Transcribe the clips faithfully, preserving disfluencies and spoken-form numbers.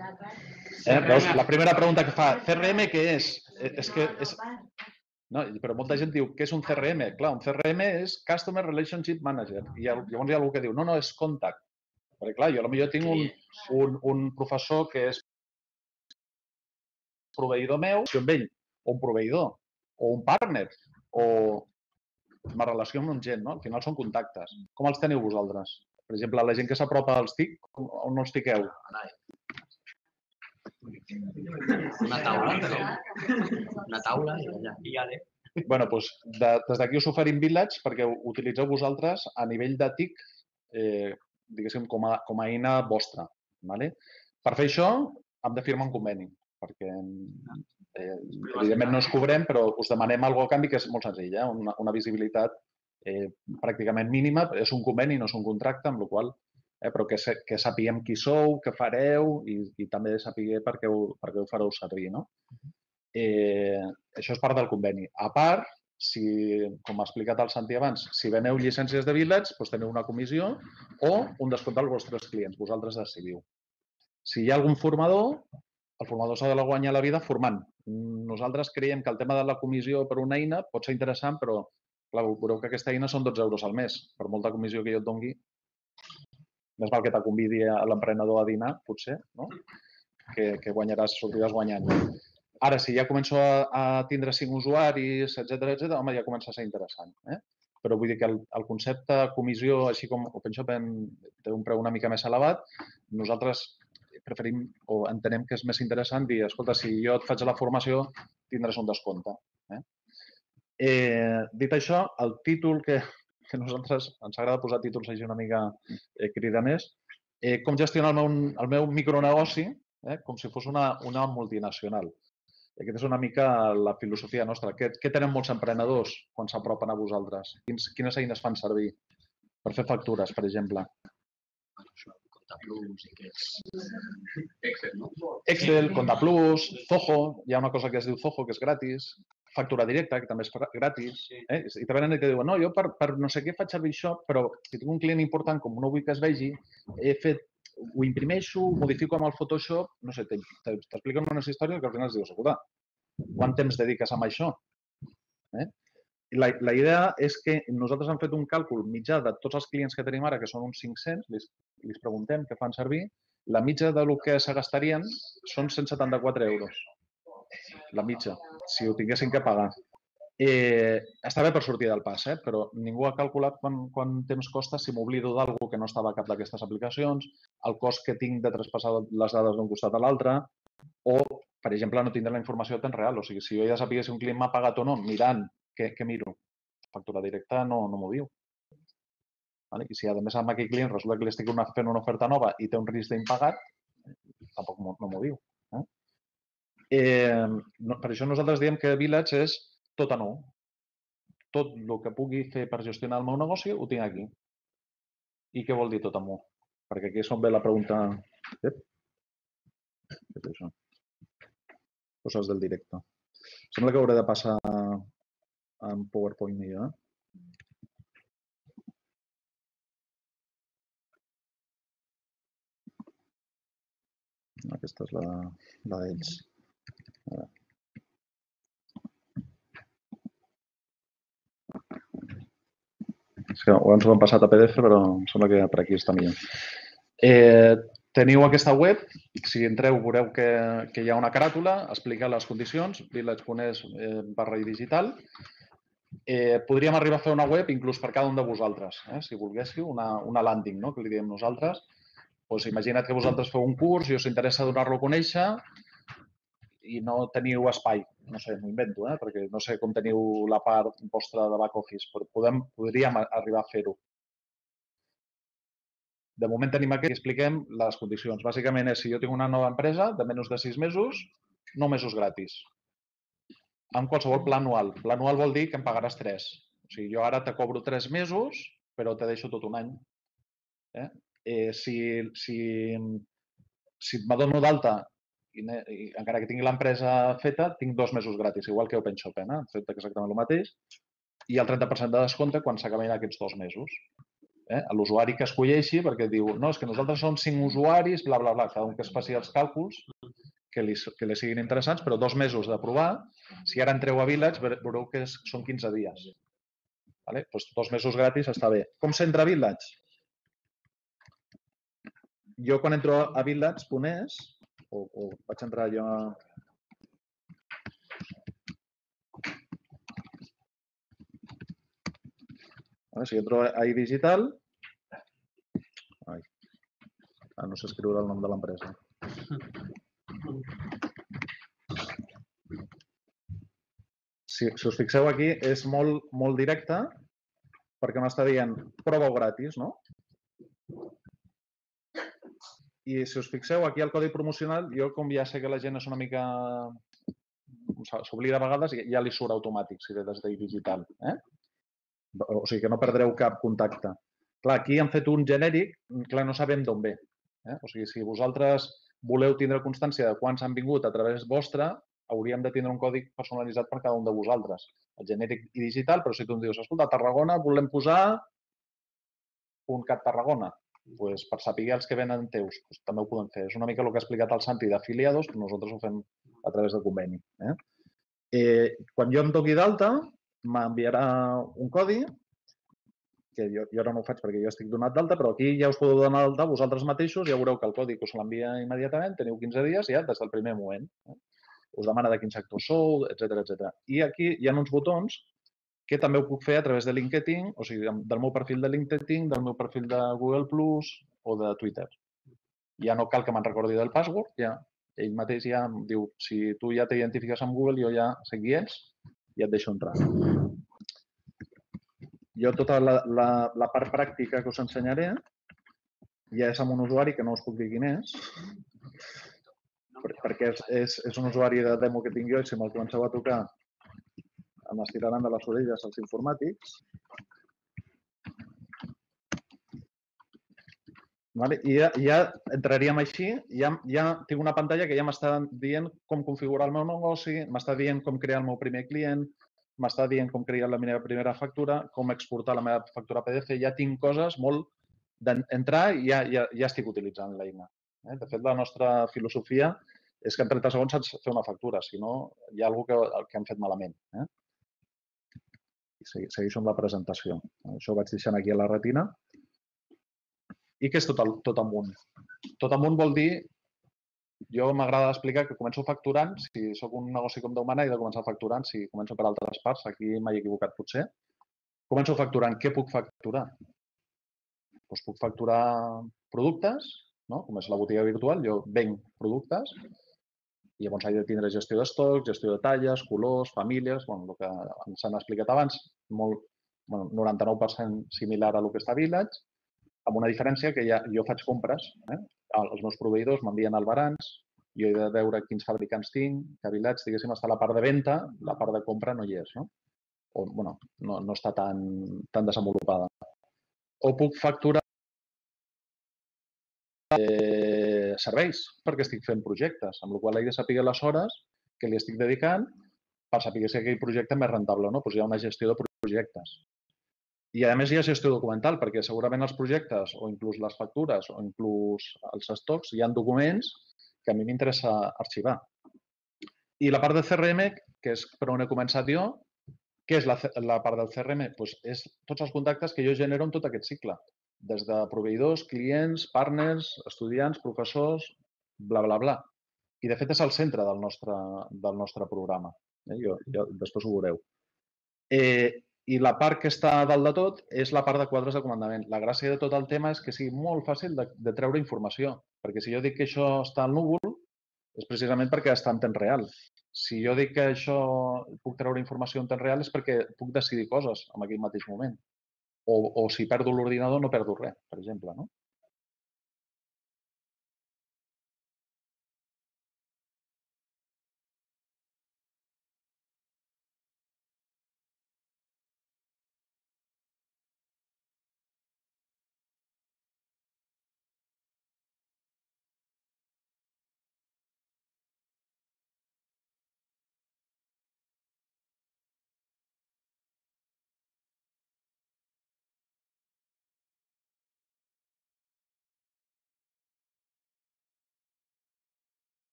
Veus, la primera pregunta que fa, C R M què és? És que és... No, però molta gent diu, què és un C R M? Clar, un C R M és Customer Relationship Manager. I llavors hi ha algú que diu, no, no, és Contact. Perquè clar, jo potser tinc un, un, un professor que és proveïdor meu, si amb ell, o un proveïdor, o un partner, o me relaciono amb gent, no? Al final són contactes. Com els teniu vosaltres? Per exemple, la gent que s'apropa als T I C, on no els tiqueu? Una taula, una taula i allà. I ja Bé, doncs des d'aquí us oferim Village perquè ho utilitzeu vosaltres a nivell de T I C, eh, diguéssim, com a, com a eina vostra. Vale? Per fer això, hem de firmar un conveni, perquè eh, evidentment no ens cobrem, però us demanem alguna cosa a canvi que és molt senzill, eh? una, una visibilitat eh, pràcticament mínima. És un conveni, no és un contracte, amb la qual eh, però que, que sapiguem qui sou, què fareu i, i també sapiguem per què ho, per què ho fareu servir. No? Eh, això és part del conveni. A part, si, com ha explicat el Santi abans, si veneu llicències de Village, doncs teniu una comissió o un descompte als vostres clients. Vosaltres decidiu. Si hi ha algun formador, el formador s'ha de guanyar la vida formant. Nosaltres creiem que el tema de la comissió per una eina pot ser interessant, però clar, veureu que aquesta eina són dotze euros al mes. Per molta comissió que jo et dongui, més val que te convidi a l'emprenedor a dinar, potser, no? que, que guanyaràs, sortiràs guanyant. Ara, si ja començo a, a tindre cinc usuaris, etcètera, etcètera, home, ja comença a ser interessant. Eh? Però vull dir que el, el concepte comissió, així com OpenShop té un preu una mica més elevat, nosaltres preferim o entenem que és més interessant dir, escolta, si jo et faig la formació, tindràs un descompte. Eh? Eh, dit això, el títol que, que a nosaltres ens agrada posar títols així una mica eh, cridaners, eh, com gestionar el meu, el meu micronegoci eh, com si fos una, una multinacional. Aquesta és una mica la filosofia nostra. Què, què tenen molts emprenedors quan s'apropen a vosaltres? Quins, quines eines fan servir per fer factures, per exemple? Contaplus i què és? Excel, no? Excel, Contaplus, Zoho, hi ha una cosa que es diu Zoho, que és gratis, factura directa, que també és gratis. Eh? I te venen i te diuen, no, jo per, per no sé què faig servir això, però si tinc un client important, com no vull que es vegi, he fet ho imprimeixo, ho modifico amb el Photoshop, no sé, t'expliquen unes històries que al final es dius, escolta, quant temps dediques a això? Eh? La, la idea és que nosaltres hem fet un càlcul mitjà de tots els clients que tenim ara, que són uns cinc-cents, li els preguntem què fan servir, la mitja del que se gastarien són cent setanta-quatre euros. La mitja, si ho tinguessin que pagar. Eh, està bé per sortir del pas, eh? Però ningú ha calculat quant, quant temps costa si m'oblido d'alguna que no estava a cap d'aquestes aplicacions, el cost que tinc de traspassar les dades d'un costat a l'altre, o, per exemple, no tindre la informació a temps real. O sigui, si jo ja sabia si un client m'ha pagat o no, mirant què, què miro, factura directa no, no m'ho diu. Vale? I si a més amb aquell client resulta que li estic fent una oferta nova i té un risc d'impagat, tampoc no m'ho diu. Eh? Eh, no, per això nosaltres diem que Village és tot a nou. Tot el que pugui fer per gestionar el meu negoci ho tinc aquí. I què vol dir tot a nou? Perquè aquí és on ve la pregunta... Què és això? Coses del directe. Sembla que hauré de passar en PowerPoint millor, eh? Aquesta és la, la d'ells. És que abans ho hem passat a P D F, però em sembla que per aquí està millor. Eh, teniu aquesta web, si entreu veureu que, que hi ha una caràtula, explica les condicions, village punt es eh, barra i digital. Eh, podríem arribar a fer una web inclús per cada un de vosaltres, eh, si volguéssiu, una, una landing, no?, que li diem nosaltres. Pues imagina't que vosaltres feu un curs i us interessa donar-lo a conèixer i no teniu espai. No sé, m'ho invento, eh? Perquè no sé com teniu la part vostra de back office, però podem, podríem arribar a fer-ho. De moment tenim aquí i expliquem les condicions. Bàsicament és si jo tinc una nova empresa de menys de sis mesos, nou mesos gratis. Amb qualsevol pla anual. Pla anual vol dir que em pagaràs tres. O sigui, jo ara te cobro tres mesos, però te deixo tot un any. Eh? Eh, si si, si m'adono d'alta i, i encara que tingui l'empresa feta, tinc dos mesos gratis, igual que OpenShop, eh? Fet exactament el mateix. I el trenta per cent de descompte quan s'acaben aquests dos mesos. l'usuari que escolleixi, perquè diu, no, és que nosaltres som cinc usuaris, bla, bla, bla, cada un que es faci els càlculs que li, que li siguin interessants, però dos mesos de provar. Si ara entreu a Village, veureu que són quinze dies. Vale? Doncs dos mesos gratis està bé. Com s'entra a Village? Jo quan entro a village punt es, o, o vaig entrar jo a... Vale, si entro a iDigital... Ai, ah, no sé escriure el nom de l'empresa. Si, si us fixeu aquí, és molt, molt directe perquè m'està dient prova-ho gratis, no? I si us fixeu, aquí al codi promocional, jo com ja sé que la gent és una mica... s'oblida a vegades, ja li surt automàtic si ve des d'iDigital. Eh? O sigui que no perdreu cap contacte. Clar, aquí han fet un genèric, clar, no sabem d'on ve. Eh? O sigui, si vosaltres voleu tindre constància de quants han vingut a través vostre, hauríem de tindre un codi personalitzat per cada un de vosaltres. El genèric i digital, però si tu em dius, escolta, a Tarragona volem posar un cat Tarragona. Pues, per saber els que venen teus, pues, també ho podem fer. És una mica el que ha explicat el Santi d'afiliados, però nosaltres ho fem a través de conveni. Eh? Eh, quan jo em doni d'alta, m'enviarà un codi, que jo, jo ara no ho faig perquè jo estic donat d'alta, però aquí ja us podeu donar d'alta vosaltres mateixos, ja veureu que el codi us l'envia immediatament, teniu quinze dies ja des del primer moment. Eh? Us demana de quin sector sou, etcètera, etcètera. I aquí hi ha uns botons que també ho puc fer a través de LinkedIn, o sigui, del meu perfil de LinkedIn, del meu perfil de Google plus o de Twitter. Ja no cal que me'n recordi del password, ja, ell mateix ja em diu, si tu ja t'identifiques amb Google, jo ja sé qui ets i et deixo entrar. Jo tota la, la, la part pràctica que us ensenyaré ja és amb un usuari que no us puc dir quin és, perquè és, és, és un usuari de demo que tinc jo i si me'l comenceu a tocar m'estiraran de les orelles els informàtics. Vale? I ja, ja entraríem així, ja, ja tinc una pantalla que ja m'està dient com configurar el meu negoci, m'està dient com crear el meu primer client, m'està dient com crear la meva primera factura, com exportar la meva factura P D F, ja tinc coses molt d'entrar i ja, ja, ja estic utilitzant l'eina. De fet, la nostra filosofia és que en trenta segons saps fer una factura, si no hi ha alguna cosa que, que hem fet malament. Eh? Segueixo amb la presentació. Això ho vaig deixant aquí a la retina. I què és tot, el, tot amunt? Tot amunt vol dir, jo m'agrada explicar que començo facturant, si sóc un negoci com Déu mana, he de començar facturant, si començo per altres parts, aquí m'he equivocat potser. Començo facturant, què puc facturar? Doncs puc facturar productes, no? Com és la botiga virtual, jo venc productes, i llavors he de tindre gestió d'estoc, gestió de talles, colors, famílies, bueno, el que ens han explicat abans, molt, bueno, noranta-nou per cent similar a el que està a Village, amb una diferència que ja, jo faig compres, eh? Els meus proveïdors m'envien al balanç, jo he de veure quins fabricants tinc, que a Village, diguéssim, està la part de venda, la part de compra no hi és, no? O, bueno, no, no està tan, tan desenvolupada. O puc facturar Eh, serveis, perquè estic fent projectes, amb la qual cosa he de saber les hores que li estic dedicant per saber si aquell projecte és més rentable o no. Doncs hi ha una gestió de projectes. I a més hi ha gestió documental, perquè segurament els projectes o inclús les factures o inclús els estocs hi ha documents que a mi m'interessa arxivar. I la part del C R M, que és per on he començat jo, què és la, la part del C R M? Doncs és tots els contactes que jo genero en tot aquest cicle. Des de proveïdors, clients, partners, estudiants, professors, bla, bla, bla. I, de fet, és el centre del nostre, del nostre programa. Eh? Jo, jo, després ho veureu. Eh, I la part que està a dalt de tot és la part de quadres de comandament. La gràcia de tot el tema és que sigui molt fàcil de, de treure informació. Perquè si jo dic que això està al núvol, és precisament perquè està en temps real. Si jo dic que això puc treure informació en temps real és perquè puc decidir coses en aquell mateix moment. O, o si perdo l'ordinador no perdo res, per exemple, no?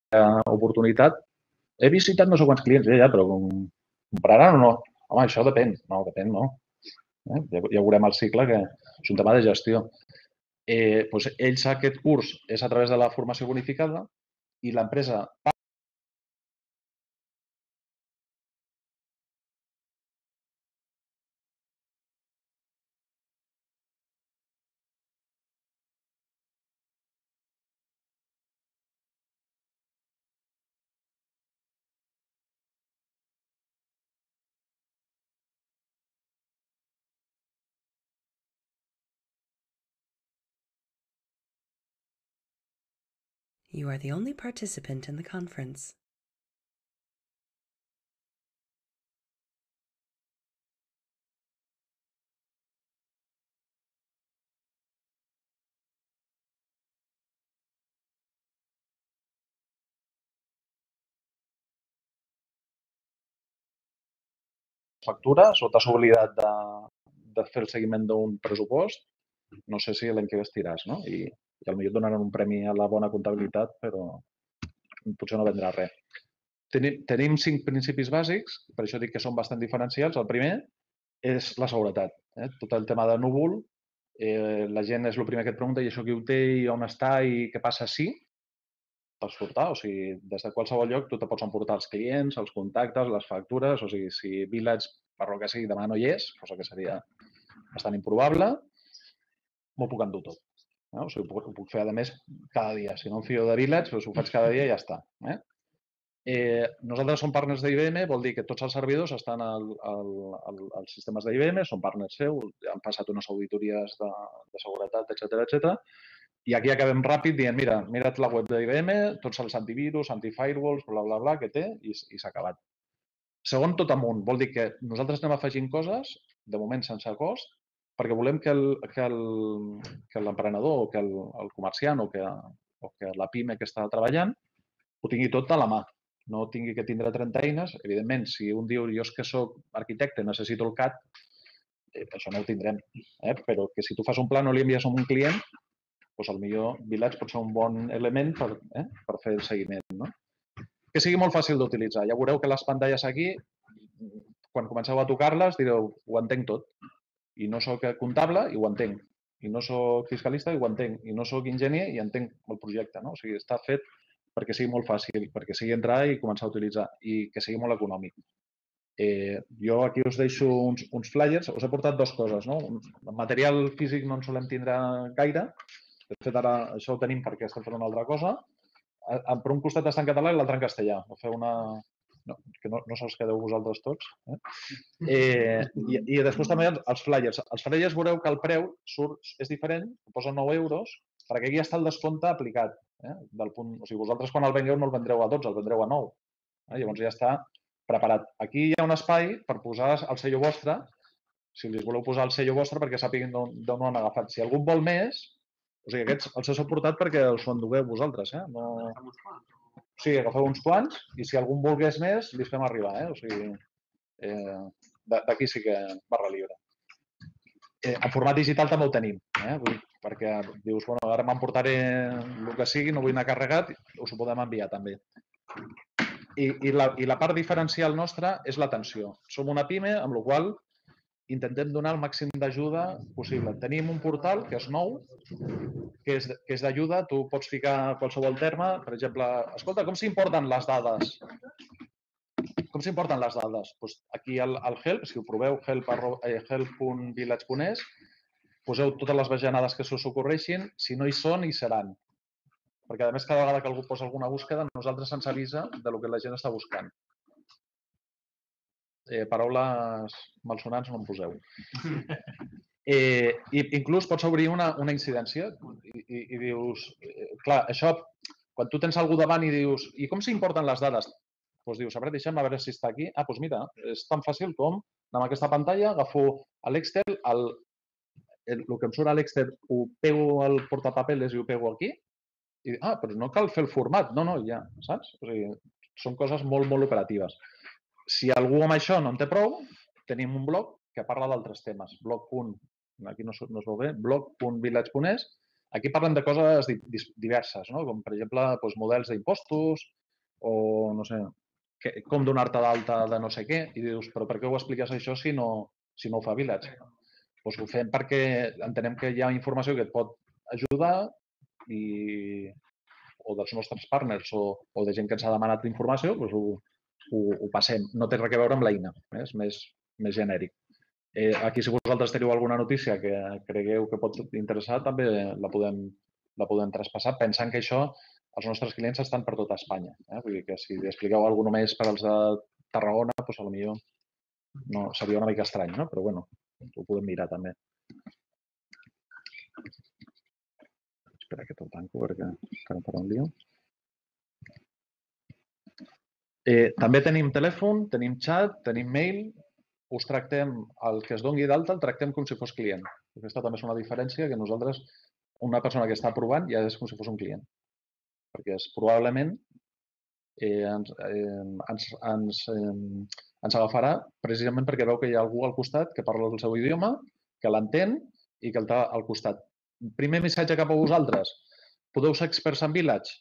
oportunitat. He visitat no sé quants clients, ja, ja, però compraran o no? Home, això depèn. No, depèn, no. Eh? Ja, ja veurem el cicle, que és un tema de gestió. Eh, doncs ells, aquest curs és a través de la formació bonificada i l'empresa You are the only participant in the conference. factures o t'has oblidat de, de fer el seguiment d'un pressupost, no sé si l'any que ve estiràs, no? I, i potser et donaran un premi a la bona comptabilitat, però potser no vendrà res. Tenim, tenim cinc principis bàsics, per això dic que són bastant diferencials. El primer és la seguretat. Eh? Tot el tema de núvol, eh, la gent és el primer que et pregunta i això qui ho té i on està i què passa si pots portar. O sigui, des de qualsevol lloc tu te pots emportar els clients, els contactes, les factures. O sigui, si Village, per lo que sigui, demà no hi és, cosa que seria bastant improbable, m'ho puc endur tot. No? O sigui, ho puc, ho puc fer, a més, cada dia. Si no em fio de Village, doncs ho faig cada dia i ja està. Eh? Eh, nosaltres som partners d'I B M, vol dir que tots els servidors estan al, al, al, als sistemes d'I B M, són partners seus, han passat unes auditories de, de seguretat, etcètera, etcètera. I aquí acabem ràpid dient, mira, mira't la web d'I B M, tots els antivirus, antifirewalls, bla, bla, bla, que té, i, i s'ha acabat. Segon, tot amunt. Vol dir que nosaltres anem afegint coses, de moment sense cost, perquè volem que l'emprenedor o que el, el comerciant o que, o que la pime que està treballant ho tingui tot a la mà. No tingui que tindre trenta eines. Evidentment, si un diu jo és que soc arquitecte, necessito el C A D, eh, això no ho tindrem. Eh? Però que si tu fas un pla no li envies a un client, doncs millor Village pot ser un bon element per, eh? per fer el seguiment. No? Que sigui molt fàcil d'utilitzar. Ja veureu que les pantalles aquí, quan comenceu a tocar-les, direu, ho entenc tot. I no sóc comptable i ho entenc. I no sóc fiscalista i ho entenc. I no sóc enginyer i entenc el projecte. No? O sigui, està fet perquè sigui molt fàcil, perquè sigui entrar i començar a utilitzar i que sigui molt econòmic. Eh, jo aquí us deixo uns, uns flyers. Us he portat dues coses. No? El material físic no en solem tindre gaire. De fet, ara això ho tenim perquè estem fent una altra cosa. Per un costat està en català i l'altre en castellà. Vau fer una... No, que no, no se'ls quedeu vosaltres tots. Eh? Eh, i, I després també els flyers. Els flyers veureu que el preu surt, és diferent, posa nou euros, perquè aquí ja està el descompte aplicat. Eh? Del punt, o sigui, vosaltres quan el vengueu no el vendreu a dotze, el vendreu a nou. Eh? Llavors ja està preparat. Aquí hi ha un espai per posar el sello vostre, si li voleu posar el sello vostre perquè sàpiguin d'on ho han agafat. Si algú vol més, o sigui, aquests els heu portat perquè els ho endugueu vosaltres. Eh? No... O sigui, agafeu uns quants i si algú en volgués més, li fem arribar. Eh? O sigui, eh, d'aquí sí que barra lliure. Eh, en format digital també ho tenim, eh? Vull, perquè dius, bueno, ara m'emportaré el que sigui, no vull anar carregat, us ho podem enviar també. I, i, la, I la part diferencial nostra és l'atenció. Som una pime, amb la qual intentem donar el màxim d'ajuda possible. Tenim un portal que és nou, que és, que és d'ajuda. Tu pots ficar qualsevol terme, per exemple, escolta, com s'importen les dades? Com s'importen les dades? Doncs aquí al, al Help, si ho proveu, help punt village punt es, poseu totes les bajanades que s'us ocorreixin. Si no hi són, hi seran. Perquè, a més, cada vegada que algú posa alguna búsqueda, nosaltres ens avisa de lo que la gent està buscant. Eh, paraules malsonants no en poseu. Eh, i inclús pots obrir una, una incidència i, i, i dius, eh, clar, això, quan tu tens algú davant i dius, i com s'importen les dades? Doncs dius, a veure, deixa'm a veure si està aquí. Ah, doncs mira, és tan fàcil com anar a aquesta pantalla, agafo l'Excel, el, el, el que em surt a l'Excel ho pego al portapapeles i ho pego aquí. I, ah, però no cal fer el format. No, no, ja, saps? O sigui, són coses molt, molt operatives. Si algú amb això no en té prou, tenim un blog que parla d'altres temes. Blog. Aquí no, no es veu bé. blog punt village punt es. Aquí parlen de coses diverses, no? Com per exemple doncs, models d'impostos, o no sé, que, com donar-te d'alta de no sé què, i dius, però per què ho expliques això si no, si no ho fa Village? Doncs ho fem perquè entenem que hi ha informació que et pot ajudar i, o dels nostres partners o, o de gent que ens ha demanat informació, doncs ho, ho, ho passem. No té res a veure amb l'eina, eh? És més, més genèric. Eh, aquí, si vosaltres teniu alguna notícia que cregueu que pot interessar, també la podem, la podem traspassar, pensant que això, els nostres clients estan per tota Espanya. Eh? Vull dir que si expliqueu alguna només per als de Tarragona, doncs potser no, seria una mica estrany, no? Però bueno, ho podem mirar també. Espera que te'l tanco perquè encara farà un lío. Eh, també tenim telèfon, tenim xat, tenim mail. Us tractem, el que es doni d'alta, el tractem com si fos client. Aquesta també és una diferència que nosaltres, una persona que està provant, ja és com si fos un client. Perquè és, probablement eh, ens, eh, ens, ens, eh, ens agafarà precisament perquè veu que hi ha algú al costat que parla el seu idioma, que l'entén i que el té al costat. Primer missatge cap a vosaltres. Podeu ser experts en Village?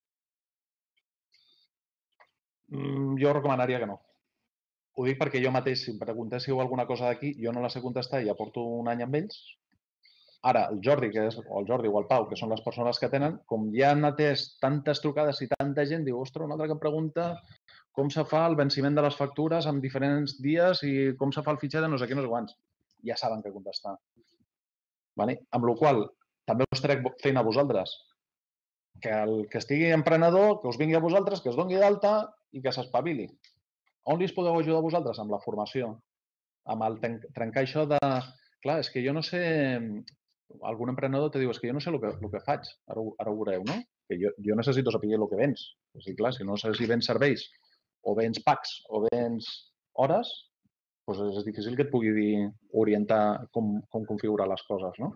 Mm, jo recomanaria que no. Ho dic perquè jo mateix, si em preguntéssiu alguna cosa d'aquí, jo no la sé contestar i ja porto un any amb ells. Ara, el Jordi, que és, o el Jordi o el Pau, que són les persones que tenen, com ja han atès tantes trucades i tanta gent, diu, ostres, un altre que em pregunta com se fa el venciment de les factures en diferents dies i com se fa el fitxer de no sé què, no sé quants. Ja saben què contestar. Vale? Amb la qual cosa, també us trec feina a vosaltres. Que el que estigui emprenedor, que us vingui a vosaltres, que es doni d'alta i que s'espavili. On li podeu ajudar vosaltres? Amb la formació. Amb el trencar això de... Clar, és que jo no sé... Algun emprenedor te diu, és que jo no sé el que, el que faig. Ara, ara ho veureu, no? Que jo, jo necessito saber el que vens. O sigui, clar, si no sé si vens serveis o vens packs o vens hores, doncs és difícil que et pugui dir, orientar com, com configurar les coses, no?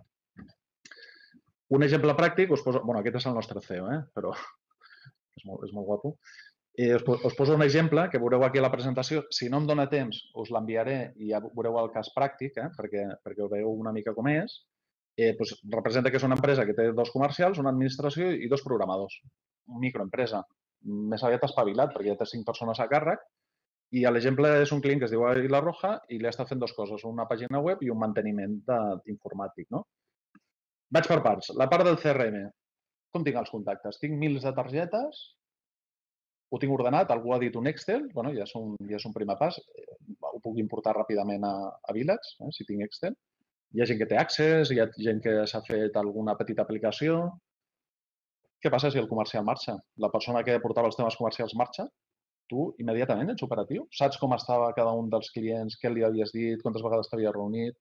Un exemple pràctic, us poso... Bueno, aquest és el nostre C E O, eh? Però és molt, és molt guapo. Eh, us, us poso un exemple que veureu aquí a la presentació. Si no em dóna temps, us l'enviaré i ja veureu el cas pràctic, eh? perquè, perquè ho veieu una mica com és. Eh, doncs representa que és una empresa que té dos comercials, una administració i dos programadors. Una microempresa. Més aviat espavilat, perquè ja té cinc persones a càrrec. I l'exemple és un client que es diu Aguila Roja i li està fent dues coses, una pàgina web i un manteniment informàtic. No? Vaig per parts. La part del C R M. Com tinc els contactes? Tinc mils de targetes, ho tinc ordenat, algú ha dit un Excel, bueno, ja, és un, ja és un primer pas, ho puc importar ràpidament a, a Village, eh, si tinc Excel. Hi ha gent que té Access, hi ha gent que s'ha fet alguna petita aplicació. Què passa si el comercial marxa? La persona que portava els temes comercials marxa, tu immediatament ets operatiu? Saps com estava cada un dels clients, què li havies dit, quantes vegades t'havies reunit?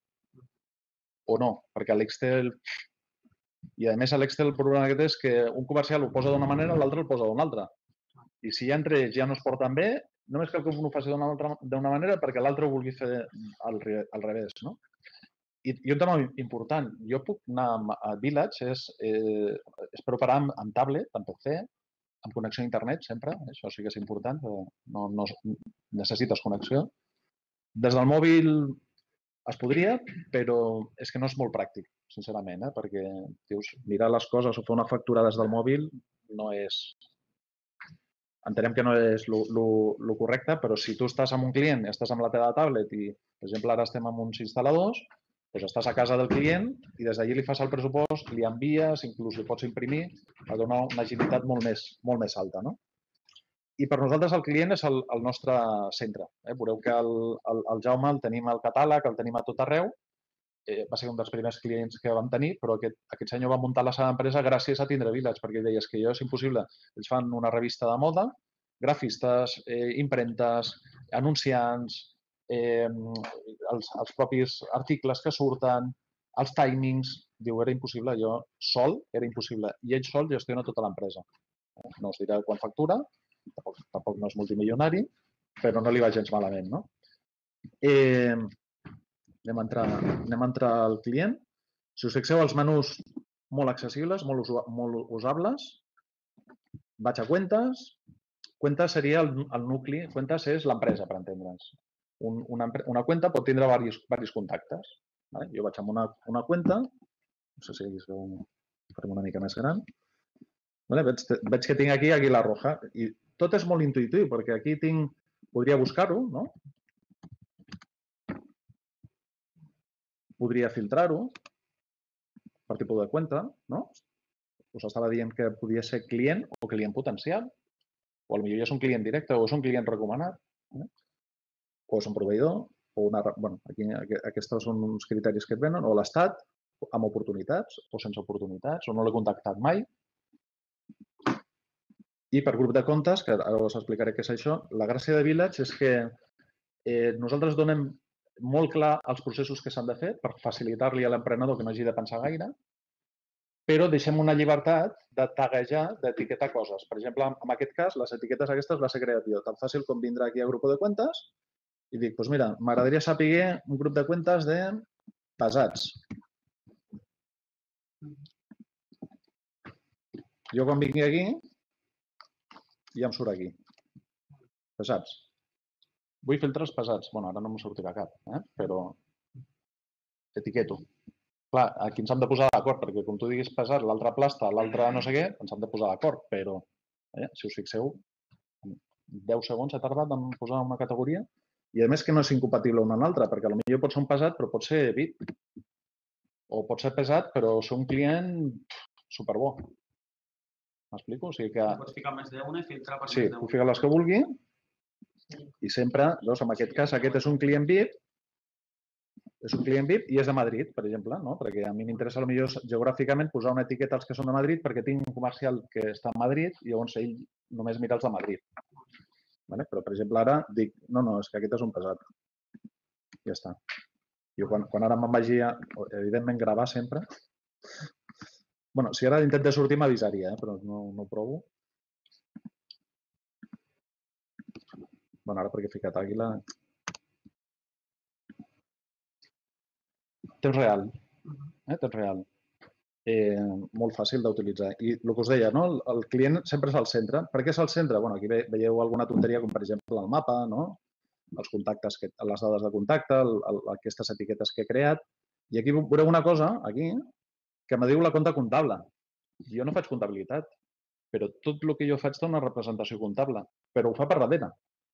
O no? Perquè l'Excel... I a més a l'Excel el problema que té és que un comercial ho posa d'una manera, l'altre el posa d'una altra. I si ja entre ells ja no es porten bé, només cal que un ho faci d'una manera perquè l'altre ho vulgui fer al, al revés. No? I, I un tema important, jo puc anar a Village, és, eh, és per operar amb, amb tablet, amb P C, amb connexió a internet sempre, això sí que és important, no, no necessites connexió. Des del mòbil es podria, però és que no és molt pràctic, sincerament, eh? Perquè dius, mirar les coses o fer una factura des del mòbil no és... Entenem que no és el correcte, però si tu estàs amb un client, estàs amb la teva tablet i, per exemple, ara estem amb uns instal·ladors, doncs estàs a casa del client i des d'allí li fas el pressupost, li envies, inclús li pots imprimir, per donar una agilitat molt més, molt més alta. No? I per nosaltres el client és el, el nostre centre. Eh? Veureu que el, el, el Jaume el tenim al catàleg, el tenim a tot arreu, eh, va ser un dels primers clients que vam tenir, però aquest, aquest senyor va muntar la seva empresa gràcies a tindre Village, perquè deies que jo és impossible. Ells fan una revista de moda, grafistes, eh, impremtes, anunciants, eh, els, els propis articles que surten, els timings, diu, era impossible, jo sol era impossible. I ell sol gestiona tota l'empresa. No us diré quan factura, tampoc, tampoc no és multimilionari, però no li va gens malament. No? Eh, anem, a entrar, anem a entrar al client. Si us fixeu, els menús molt accessibles, molt, usu, molt usables. Vaig a Cuentes. Cuentes seria el, el nucli, Cuentes és l'empresa, per entendre'ns. Un, una, una cuenta pot tindre diversos, diversos contactes. Vale? Jo vaig amb una, una cuenta, no sé si es veu, farem una mica més gran. Vale? Veig, veig que tinc aquí Aguila Roja i tot és molt intuïtiu, perquè aquí tinc, podria buscar-ho, no? Podria filtrar-ho per tipus de compte, no? Us estava dient que podia ser client o client potencial, o potser ja és un client directe o és un client recomanat, o és un proveïdor, o una... Bueno, aquí aquests són uns criteris que et venen, o l'estat, amb oportunitats o sense oportunitats, o no l'he contactat mai. I per grup de comptes, que ara us explicaré què és això, la gràcia de Village és que eh, nosaltres donem molt clar els processos que s'han de fer per facilitar-li a l'emprenedor que no hagi de pensar gaire, però deixem una llibertat de taguejar, d'etiquetar coses. Per exemple, en aquest cas, les etiquetes aquestes va ser creatiu. Tan fàcil com vindrà aquí a grup de comptes i dic, doncs mira, m'agradaria saber un grup de comptes de pesats. Jo quan vingui aquí, ja em surt aquí. Pesats. Vull filtrar els pesats. Bueno, ara no m'ho sortirà cap, eh? Però etiqueto. Clar, aquí ens hem de posar d'acord, perquè com tu diguis pesat, l'altre plasta, l'altre no sé què, ens hem de posar d'acord, però eh, si us fixeu, deu segons he tardat en posar una categoria i a més que no és incompatible una amb l'altra, perquè potser pot ser un pesat però pot ser V I P. O pot ser pesat però ser un client superbo. M'explico? O sigui que... Pots ficar més d'una i filtrar per sí, més d'una. puc ficar les que vulgui i sempre, doncs, en aquest cas, aquest és un client V I P, és un client V I P i és de Madrid, per exemple, no? Perquè a mi m'interessa potser geogràficament posar una etiqueta als que són de Madrid perquè tinc un comercial que està a Madrid i llavors ell només mira els de Madrid. Vale? Però, per exemple, ara dic, no, no, és que aquest és un pesat. Ja està. Jo quan, quan ara me'n vagi a, evidentment, gravar sempre, bueno, si ara intento sortir m'avisaria, eh? Però no, no ho provo. Bueno, ara perquè he ficat àguila. Temps real. Eh? Temps real. Eh, molt fàcil d'utilitzar. I el que us deia, no? El, el client sempre és al centre. Per què és al centre? Bueno, aquí ve, veieu alguna tonteria, com per exemple el mapa, no? Els contactes, que, les dades de contacte, el, el, aquestes etiquetes que he creat. I aquí veureu una cosa, aquí, que me diu la compta comptable. Jo no faig comptabilitat, però tot el que jo faig té una representació comptable, però ho fa per darrere.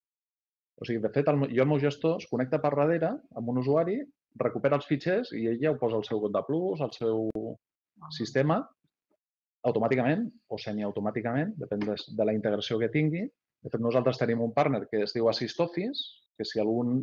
O sigui, de fet, el, jo el meu gestor es connecta per darrere amb un usuari, recupera els fitxers i ell ja ho posa al seu compte plus, al seu sistema, automàticament o semiautomàticament, depèn de, de la integració que tingui. De fet, nosaltres tenim un partner que es diu Assist Office, que si algun,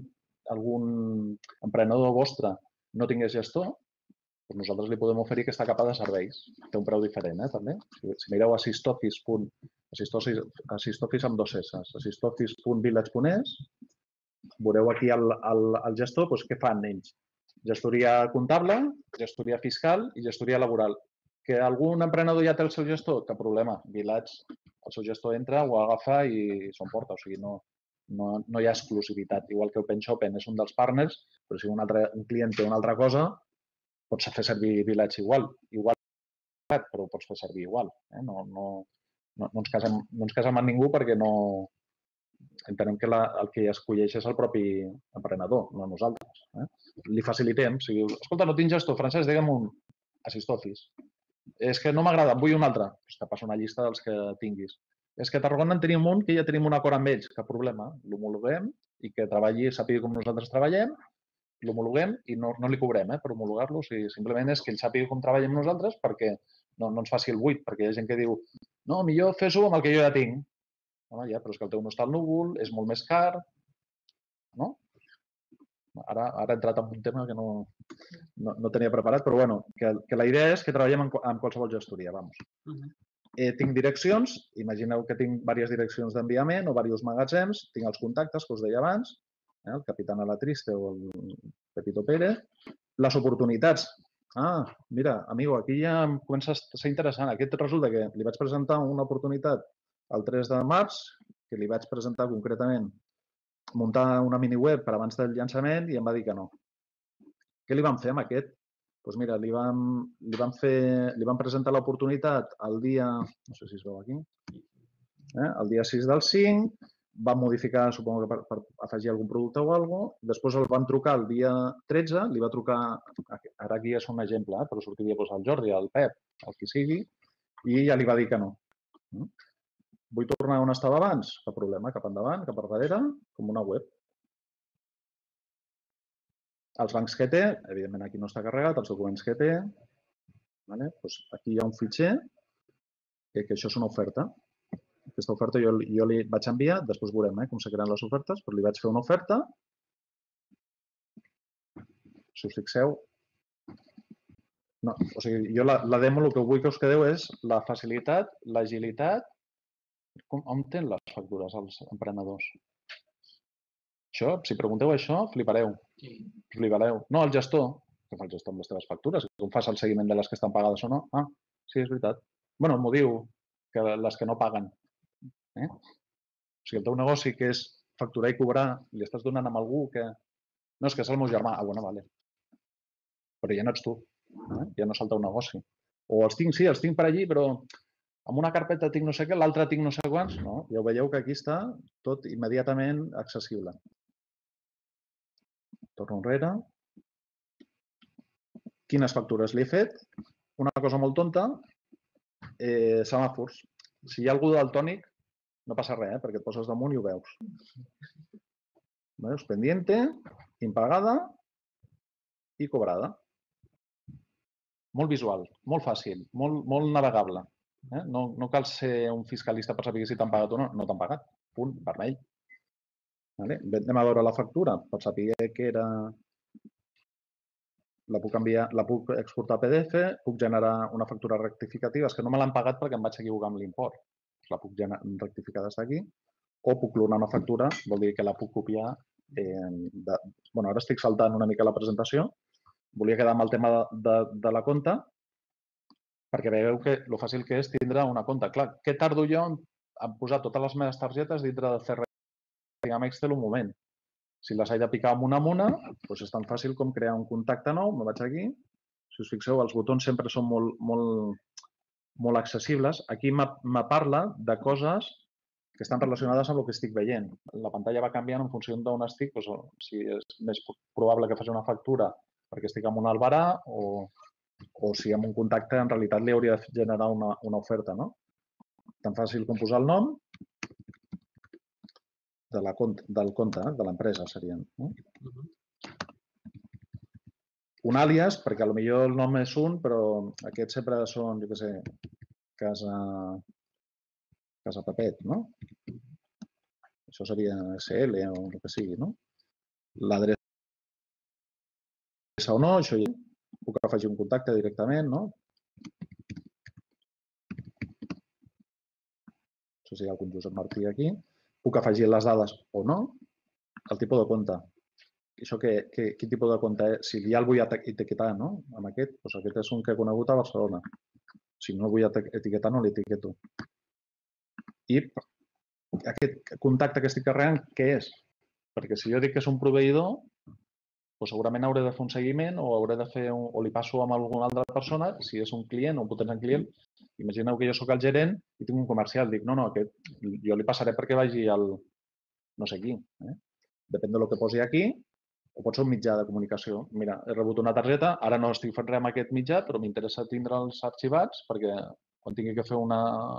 algun emprenedor vostre no tingués gestor, doncs nosaltres li podem oferir aquesta capa de serveis. Té un preu diferent, eh, també. Si, si mireu assistoffice, assistoffice, assistoffice amb dos S, assistoffice punt village punt es, veureu aquí el, el, el gestor, doncs, què fan ells? Gestoria comptable, gestoria fiscal i gestoria laboral. Que algun emprenedor ja té el seu gestor? Cap problema. Village, el seu gestor entra, ho agafa i s'ho emporta. O sigui, no, no, no hi ha exclusivitat. Igual que OpenShoppen és un dels partners, però si un, altre, un client té una altra cosa, pots fer servir Village igual. Igual, però ho pots fer servir igual. Eh? No, no, no, no, ens casem, no ens casem amb ningú perquè no... Entenem que la, el que escolleix és el propi emprenedor, no nosaltres. Eh? Li facilitem. Si dius, escolta, no tinc gestor, Francesc, digue'm un Assist Office. És que no m'agrada, vull un altre. Pues te passo una llista dels que tinguis. És que a Tarragona en tenim un que ja tenim un acord amb ells, cap problema. L'homologuem i que treballi, sàpiga com nosaltres treballem, l'homologuem i no, no li cobrem eh, per homologar-lo. O sigui, simplement és que ell sàpiga com treballem nosaltres perquè no, no ens faci el buit, perquè hi ha gent que diu no, millor fes-ho amb el que jo ja tinc. No, ja, però és que el teu no està al núvol, és molt més car, no? Ara, ara he entrat en un tema que no, no, no tenia preparat, però bueno, que, que la idea és que treballem en, en qualsevol gestoria, vamos. Uh -huh. eh, tinc direccions, imagineu que tinc diverses direccions d'enviament o diversos magatzems, tinc els contactes que us deia abans, eh, el Capitán Alatriste o el Pepito Pérez, les oportunitats. Ah, mira, amigo, aquí ja comença a ser interessant. Aquest resulta que li vaig presentar una oportunitat el tres de març, que li vaig presentar concretament muntar una miniweb per abans del llançament i em va dir que no. Què li vam fer amb aquest? Doncs mira, li vam, li vam, fer, li vam presentar l'oportunitat el dia, no sé si es veu aquí, eh, el dia sis del cinc, vam modificar, suposo que per, per afegir algun producte o alguna cosa, després el van trucar el dia tretze, li va trucar, ara aquí és un exemple, eh, però sortiria doncs, el Jordi, el Pep, el qui sigui, i ja li va dir que no. Vull tornar on estava abans? Cap problema, cap endavant, cap darrere, com una web. Els bancs que té, evidentment aquí no està carregat, els documents que té. Aquí hi ha un fitxer, que això és una oferta. Aquesta oferta jo li vaig enviar, després veurem com se creen les ofertes, però li vaig fer una oferta. Si us fixeu, no, o sigui, jo la demo el que vull que us quedeu és la facilitat, l'agilitat. On tenen les factures els emprenedors? Això, si pregunteu això, flipareu. Flipareu. No, el gestor. Què fa el gestor amb les teves factures? Com fas el seguiment de les que estan pagades o no? Ah, sí, és veritat. Bé, m'ho diu, que les que no paguen. O sigui, el teu negoci, que és facturar i cobrar, li estàs donant a algú que... No, és que és el meu germà. Ah, bueno, vale. Però ja no ets tu. Ja no és el teu negoci. O els tinc, sí, els tinc per allí, però amb una carpeta tinc no sé què, l'altra tinc no sé quants. No, ja ho veieu que aquí està tot immediatament accessible. Torno enrere. Quines factures li he fet? Una cosa molt tonta, semàfors. Si hi ha algú daltònic, no passa res, perquè et poses damunt i ho veus. Veus? Pendiente, impagada i cobrada. Molt visual, molt fàcil, molt navegable. No cal ser un fiscalista per saber si t'han pagat o no. No t'han pagat. Punt, vermell. Anem a veure la factura per saber que era... La puc enviar, la puc exportar a P D F, puc generar una factura rectificativa. És que no me l'han pagat perquè em vaig equivocar amb l'import. La puc rectificar des d'aquí. O puc clonar una factura, vol dir que la puc copiar. Bé, ara estic saltant una mica la presentació. Volia quedar amb el tema de la compta, perquè veieu que el fàcil que és tindre una compta. Clar, què tardo jo en posar totes les meves targetes dintre de C R M amb Excel un moment? Si les he de picar amb una amb una, doncs és tan fàcil com crear un contacte nou. Me vaig aquí. Si us fixeu, els botons sempre són molt accessibles. Aquí me parla de coses que estan relacionades amb el que estic veient. La pantalla va canviant en funció d'on estic. Si és més probable que faci una factura perquè estic en un albarà o si amb un contacte en realitat li hauria de generar una oferta. Tan fàcil com posar el nom del compte, de l'empresa, serien. Un àlies, perquè potser el nom és un, però aquests sempre són, jo què sé, Casa Pepet, no? Això seria S L o el que sigui, no? L'adreça o no, això ja puc afegir un contacte directament, no? No sé si hi ha algun Josep Martí aquí. Puc afegir les dades o no, el tipus de compte. Això quin tipus de compte és? Si ja el vull etiquetar amb aquest, doncs aquest és un que he conegut a Barcelona. Si no el vull etiquetar, no l'etiqueto. I aquest contacte que estic carregant, què és? Perquè si jo dic que és un proveïdor, doncs segurament hauré de fer un seguiment o hauré de fer o li passo amb alguna altra persona. Si és un client o un potencial client, imagineu que jo soc el gerent i tinc un comercial. Dic, no, no, jo li passaré perquè vagi al no sé qui. Depèn del que posi aquí, o pot ser un mitjà de comunicació. Mira, he rebut una targeta, ara no estic fent res amb aquest mitjà, però m'interessa tindre'ls arxivats perquè quan tingui que fer un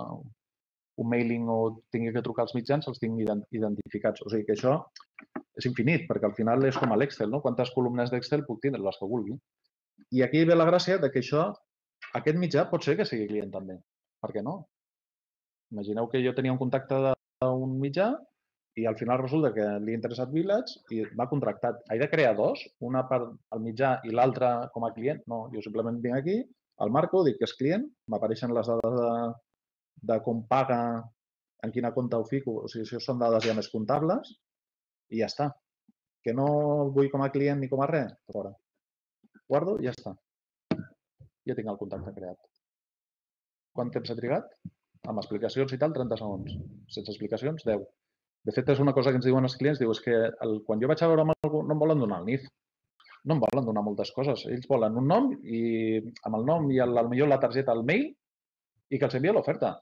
mailing o tingui que trucar als mitjans, els tinc identificats. O sigui que això és infinit, perquè al final és com a l'Excel, no? Quantes columnes d'Excel puc tindre? Les que vulgui. I aquí ve la gràcia que això, aquest mitjà pot ser que sigui client també. Per què no? Imagineu que jo tenia un contacte d'un mitjà i al final resulta que li ha interessat Village i m'ha contractat. He de crear dos, una per al mitjà i l'altra com a client? No, jo simplement vinc aquí, el marco, dic que és client, m'apareixen les dades de com paga, en quina compte ho fico, o sigui, això són dades ja més comptables i ja està. Que no el vull com a client ni com a res? Fora. Guardo i ja està. Ja tinc el contacte creat. Quant temps he trigat? Amb explicacions i tal, trenta segons. Sense explicacions, deu. De fet, és una cosa que ens diuen els clients, diu, és que quan jo vaig a veure amb algú no em volen donar el N I F. No em volen donar moltes coses. Ells volen un nom i amb el nom i potser la targeta, el mail, i que els envia l'oferta.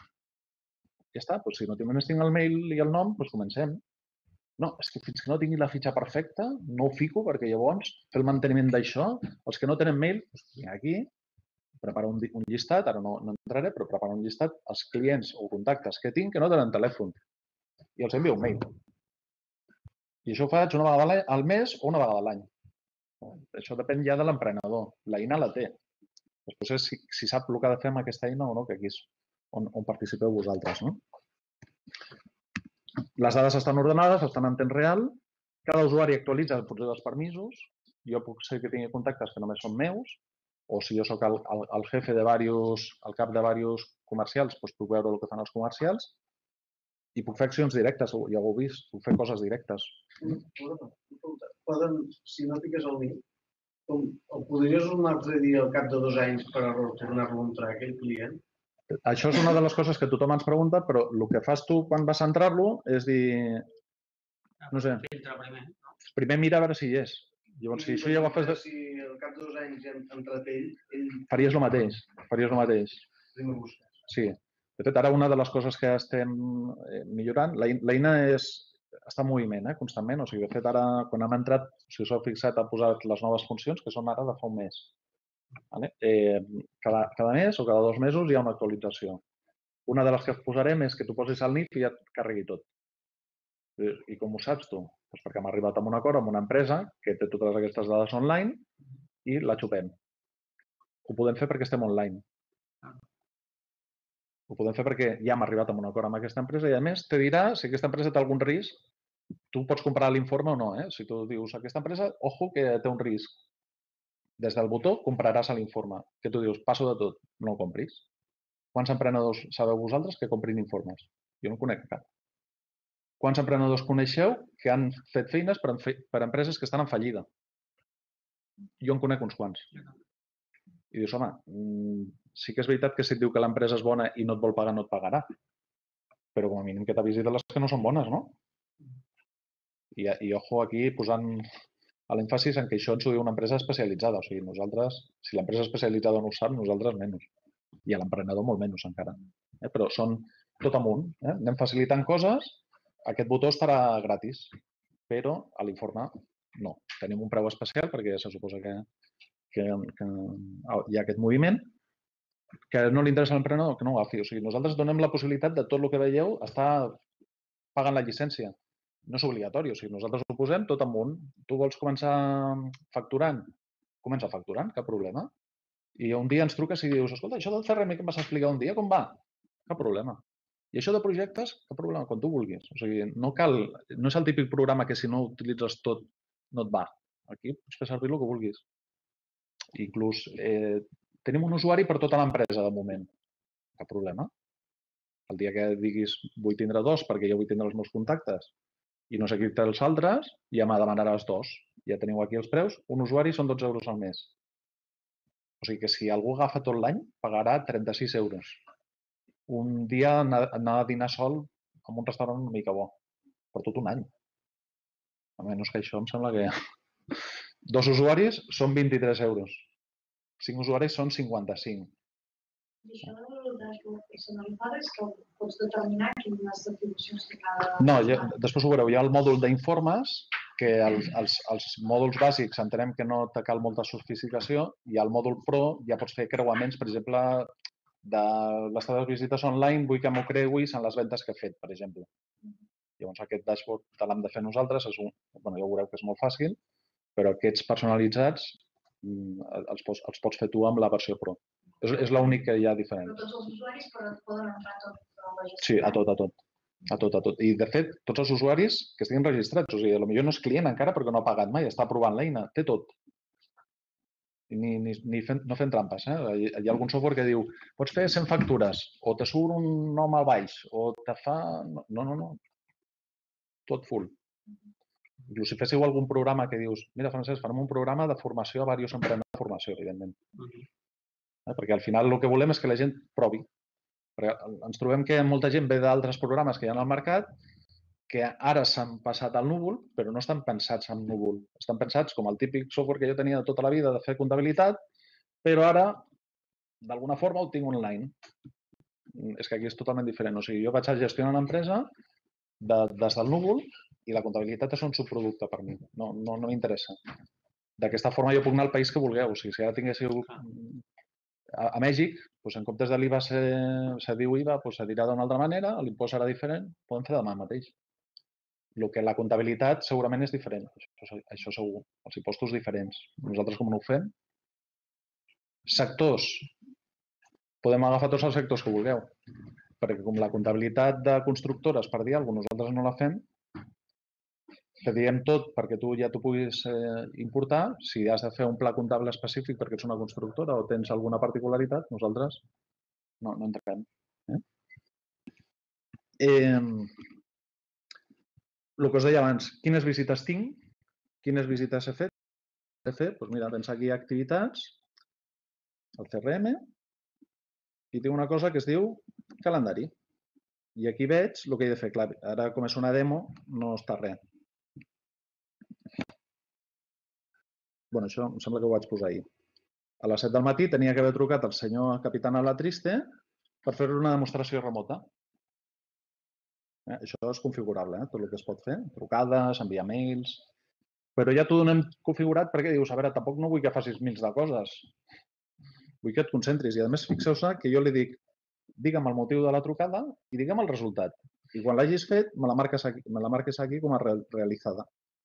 Ja està, doncs si no només tinc el mail i el nom, doncs comencem. No, és que fins que no tingui la fitxa perfecta, no ho fico, perquè llavors fer el manteniment d'això, els que no tenen mail, doncs vinc aquí, prepara un llistat, ara no entraré, però prepara un llistat als clients o contactes que tinc que no tenen telèfon i els envio un mail. I això ho faig una vegada al mes o una vegada a l'any. Això depèn ja de l'emprenedor. L'eina la té. Després és si sap el que ha de fer amb aquesta eina o no, que aquí és on participeu vosaltres. Les dades estan ordenades, estan en temps real. Cada usuari actualitza el procés dels permisos. Jo puc ser que tingui contactes que només són meus, o si jo soc el jefe de diversos, el cap de diversos comercials, doncs puc veure el que fan els comercials i puc fer accions directes, ja ho heu vist, puc fer coses directes. Poden, si no fiques el link, el podries un altre dia al cap de dos anys per tornar-lo a entrar aquell client? Això és una de les coses que tothom ens pregunta, però el que fas tu quan vas a entrar-lo és dir... No sé. Primer mira a veure si hi és. Llavors, si això ja ho agafes... Si al cap de dos anys ja ha entrat ell... Faries el mateix. Faries el mateix. Primer busques. Sí. De fet, ara una de les coses que estem millorant, l'eina està en moviment constantment. O sigui, de fet, ara quan hem entrat, si us heu fixat, ha posat les noves funcions, que són ara de fa un mes. Cada mes o cada dos mesos hi ha una actualització. Una de les que posarem és que tu posis el N I F i ja et carregui tot. I com ho saps tu? Doncs perquè hem arribat a un acord amb una empresa que té totes aquestes dades online i la xupem. Ho podem fer perquè estem online. Ho podem fer perquè ja hem arribat a un acord amb aquesta empresa i, a més, te dirà si aquesta empresa té algun risc. Tu pots comprar l'informe o no. Si tu dius, aquesta empresa, ojo, que té un risc. Des del botó compraràs l'informe. Que tu dius, passo de tot, no el compris. Quants emprenedors sabeu vosaltres que comprin informes? Jo no conec cap. Quants emprenedors coneixeu que han fet feines per empreses que estan en fallida? Jo en conec uns quants. I dius, home, sí que és veritat que si et diu que l'empresa és bona i no et vol pagar, no et pagarà. Però com a mínim que t'avisi de les que no són bones, no? I ojo aquí posant l'èmfasis en que això ens ho diu una empresa especialitzada. O sigui, nosaltres, si l'empresa especialitzada no ho sap, nosaltres menys. I l'emprenedor molt menys encara. Però són tot amunt. Anem facilitant coses. Aquest botó estarà gratis, però a l'informe no. Tenim un preu especial perquè se suposa que hi ha aquest moviment que no li interessa a l'emprenedor, que no ho agafi. O sigui, nosaltres donem la possibilitat de tot el que veieu estar pagant la llicència. No és obligatori, o sigui, nosaltres ho posem tot amunt. Tu vols començar facturant? Comença facturant, cap problema. I un dia ens truques i dius, escolta, això del C R M que em vas explicar un dia, com va? Cap problema. I això de projectes, cap problema, quan tu vulguis. O sigui, no cal, no és el típic programa que si no utilitzes tot no et va. Aquí pots fer servir el que vulguis. Inclús tenim un usuari per tota l'empresa de moment. Cap problema. El dia que diguis vull tindre dos perquè jo vull tindre els meus contactes i no sé qui té els altres, ja me demanaràs dos. Ja teniu aquí els preus. Un usuari són dotze euros al mes. O sigui que si algú agafa tot l'any, pagarà trenta-sis euros. Un dia anar a dinar sol en un restaurant una mica bo, per tot un any. A menys que això em sembla que... Dos usuaris són vint-i-tres euros. Cinc usuaris són cinquanta-cinc. I això del personalitzat és que pots determinar quines atribucions té cada... No, després ho veureu. Hi ha el mòdul d'informes, que els mòduls bàsics entenem que no te cal molta sofisticació, i al mòdul Pro ja pots fer creuaments, per exemple, de les teves visites online, vull que m'ho creuis en les ventes que he fet, per exemple. Llavors, aquest dashboard te l'hem de fer nosaltres, ja veureu que és molt fàcil, però aquests personalitzats els pots fer tu amb la versió Pro. És l'únic que hi ha diferent. Però tots els usuaris poden entrar a tot la gestió? Sí, a tot, a tot. A tot, a tot. I, de fet, tots els usuaris que estiguin registrats, o sigui, potser no és client encara perquè no ha pagat mai, està provant l'eina, té tot. No fent trampes. Hi ha algun software que diu pots fer cent factures, o te surt un nom al baix, o te fa... No, no, no. Tot full. Inclús si féssiu algun programa que dius mira, Francesc, farem un programa de formació a diversos emprenedors de formació, evidentment. Perquè al final el que volem és que la gent provi. Ens trobem que molta gent ve d'altres programes que hi ha al mercat que ara s'han passat al núvol, però no estan pensats en núvol. Estan pensats com el típic software que jo tenia de tota la vida de fer comptabilitat, però ara, d'alguna forma, ho tinc online. És que aquí és totalment diferent. O sigui, jo vaig a gestionar una empresa des del núvol i la comptabilitat és un subproducte per mi. No m'interessa. D'aquesta forma jo puc anar al país que vulgueu. O sigui, si ara tinguéssiu A, a Mèxic, doncs, en comptes de l'I V A se, se diu I V A, doncs, se dirà d'una altra manera, l'impost serà diferent, poden fer demà mateix. El que la comptabilitat segurament és diferent, això, això segur, els impostos diferents. Nosaltres com no ho fem? Sectors. Podem agafar tots els sectors que vulgueu, perquè com la comptabilitat de constructores per dir alguna cosa, nosaltres no la fem, te diem tot perquè tu ja t'ho puguis eh, importar. Si has de fer un pla comptable específic perquè ets una constructora o tens alguna particularitat, nosaltres no, no entrem. Eh? Eh, el que us deia abans, quines visites tinc? Quines visites he fet? He fet, doncs mira, tens aquí activitats, el C R M, i tinc una cosa que es diu calendari. I aquí veig el que he de fer. Clar, ara com és una demo, no està res. Bueno, això em sembla que ho vaig posar ahir. A les set del matí tenia que haver trucat al senyor Capitán Alatriste per fer una demostració remota. Eh, això és configurable, eh? Tot el que es pot fer. Trucades, enviar mails... Però ja t'ho donem configurat perquè dius, a veure, tampoc no vull que facis mils de coses. Vull que et concentris. I a més, fixeu-se que jo li dic, digue'm el motiu de la trucada i digue'm el resultat. I quan l'hagis fet, me la marques aquí, me la marques aquí com a realitzada.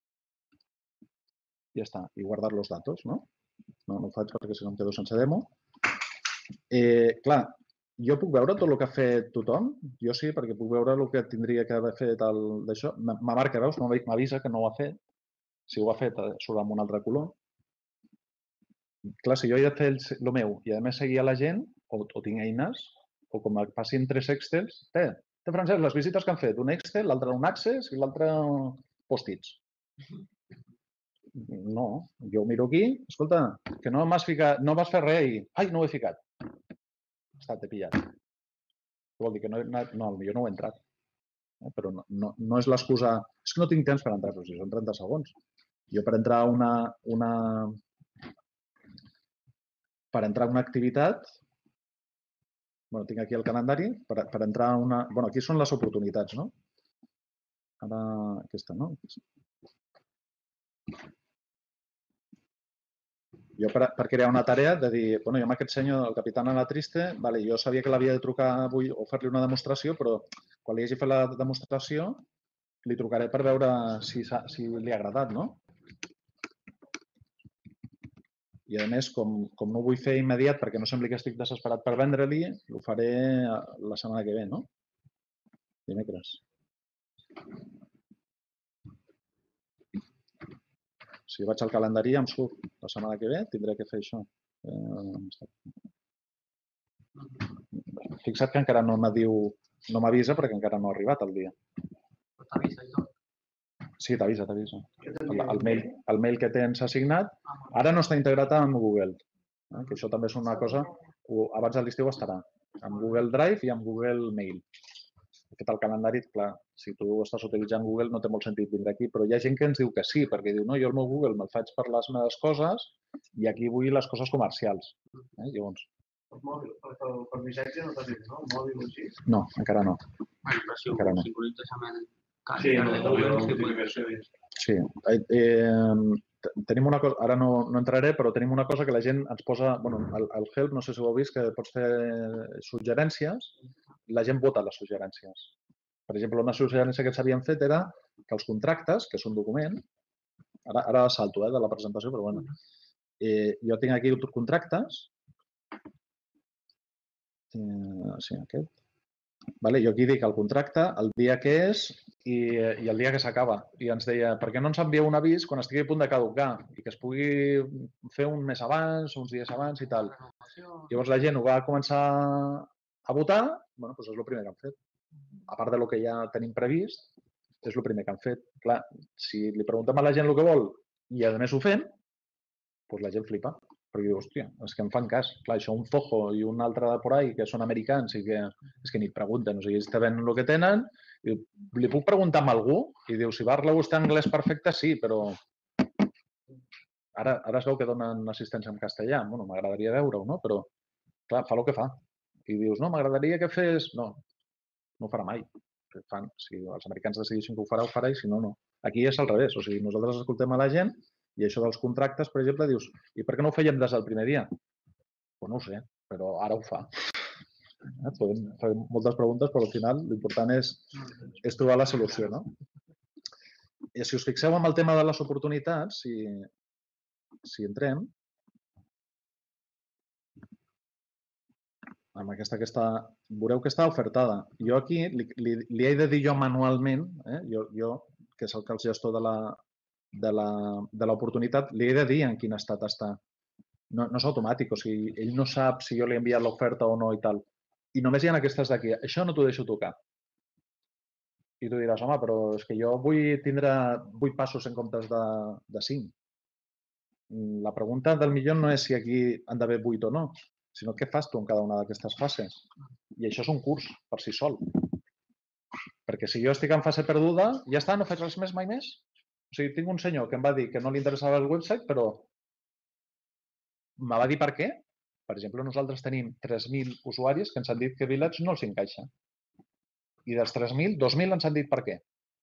Ja està. I guardar els datos, no? No, no ho faig perquè si no em quedo sense demo. Eh, clar, jo puc veure tot el que ha fet tothom? Jo sí, perquè puc veure el que tindria que haver fet d'això. Me marca, veus? M'avisa que no ho ha fet. Si ho ha fet, surt amb un altre color. Clar, si jo he de fer el meu i a més seguir a la gent, o, o tinc eines, o com et passin tres Excels, eh, té Francesc, les visites que han fet, un Excel, l'altre un Access i l'altre post-its. No, jo ho miro aquí, escolta, que no m'has ficat, no vas fer res i, ai, no ho he ficat. Està, t'he pillat. Vol dir que no, no, jo no ho he entrat. Eh? Però no, no, no és l'excusa, és que no tinc temps per entrar, però si són trenta segons. Jo per entrar a una, una, per entrar a una activitat, bueno, tinc aquí el calendari, per, per entrar a una, bueno, aquí són les oportunitats, no? Ara, aquesta, no? Jo per, per crear una tarea de dir, bueno, jo amb aquest senyor, el Capitán Alatriste, vale, jo sabia que l'havia de trucar avui o fer-li una demostració, però quan li hagi fet la demostració li trucaré per veure si, si li ha agradat, no? I a més, com, com no ho vull fer immediat perquè no sembli que estic desesperat per vendre-li, ho faré la setmana que ve, no? Dimecres. Si vaig al calendari em surt la setmana que ve, tindré que fer això. Fixa't que encara no m'adiu, no m'avisa perquè encara no ha arribat el dia. T'avisa i tot. Sí, t'avisa, t'avisa. El, el, mail, el mail que tens assignat ara no està integrat amb Google, eh? Que això també és una cosa, abans de l'estiu estarà, amb Google Drive i amb Google Mail. De fet, el calendari, clar, si tu estàs utilitzant Google no té molt sentit vindre aquí, però hi ha gent que ens diu que sí, perquè diu, no, jo el meu Google me'l faig per les meves coses i aquí vull les coses comercials. Eh? Llavors... El mòbil, per missatge no t'has dit, no? El mòbil o així? No, encara no. Bueno, però si ho Encara no. sincronitzes amb el Sí, calendari. Sí. Eh, tenim una cosa, ara no, no entraré, però tenim una cosa que la gent ens posa, bueno, el, el Help, no sé si ho heu vist, que pots fer suggerències, la gent vota les suggerències. Per exemple, una suggerència que s'havien fet era que els contractes, que és un document, ara, ara salto eh, de la presentació, però bueno, eh, jo tinc aquí contractes, eh, sí, aquest, vale, jo aquí dic el contracte, el dia que és i, i el dia que s'acaba. I ens deia, per què no ens envieu un avís quan estigui a punt de caducar i que es pugui fer un mes abans, uns dies abans i tal. Llavors la gent ho va començar a votar, bueno, doncs és el primer que han fet. A part del que ja tenim previst, és el primer que han fet. Clar, si li preguntem a la gent el que vol i a més ho fem, doncs la gent flipa. Perquè diu, hòstia, és que em fan cas. Clar, això un Zoho i un altre de por ahí que són americans i que és que ni et pregunten. O sigui, ells te ven el que tenen, i li puc preguntar a algú i diu, si parla vostè anglès perfecte, sí, però ara, ara es veu que donen assistència en castellà. Bueno, m'agradaria veure-ho, no? Però, clar, fa el que fa. I dius, no, m'agradaria que fes... No, no ho farà mai. Fan, si els americans decidissin que ho farà, ho farà i si no, no. Aquí és al revés. O sigui, nosaltres escoltem a la gent i això dels contractes, per exemple, dius, i per què no ho fèiem des del primer dia? Doncs no ho sé, però ara ho fa. Podem fer moltes preguntes, però al final l'important és, és trobar la solució, no? I si us fixeu en el tema de les oportunitats, si, si entrem, amb aquesta que està, veureu que està ofertada. Jo aquí li, li, li he de dir jo manualment, eh? jo, jo, que és el, el gestor de la, de la, de l'oportunitat, li he de dir en quin estat està. No, no és automàtic, o sigui, ell no sap si jo li he enviat l'oferta o no i tal. I només hi ha aquestes d'aquí. Això no t'ho deixo tocar. I tu diràs, home, però és que jo vull tindre vuit passos en comptes de, de cinc. La pregunta del millor no és si aquí han d'haver vuit o no, sinó què fas tu en cada una d'aquestes fases. I això és un curs per si sol. Perquè si jo estic en fase perduda, ja està, no faig res més mai més. O sigui, tinc un senyor que em va dir que no li interessava el website, però me va dir per què. Per exemple, nosaltres tenim tres mil usuaris que ens han dit que Village no els encaixa. I dels tres mil, dos mil ens han dit per què.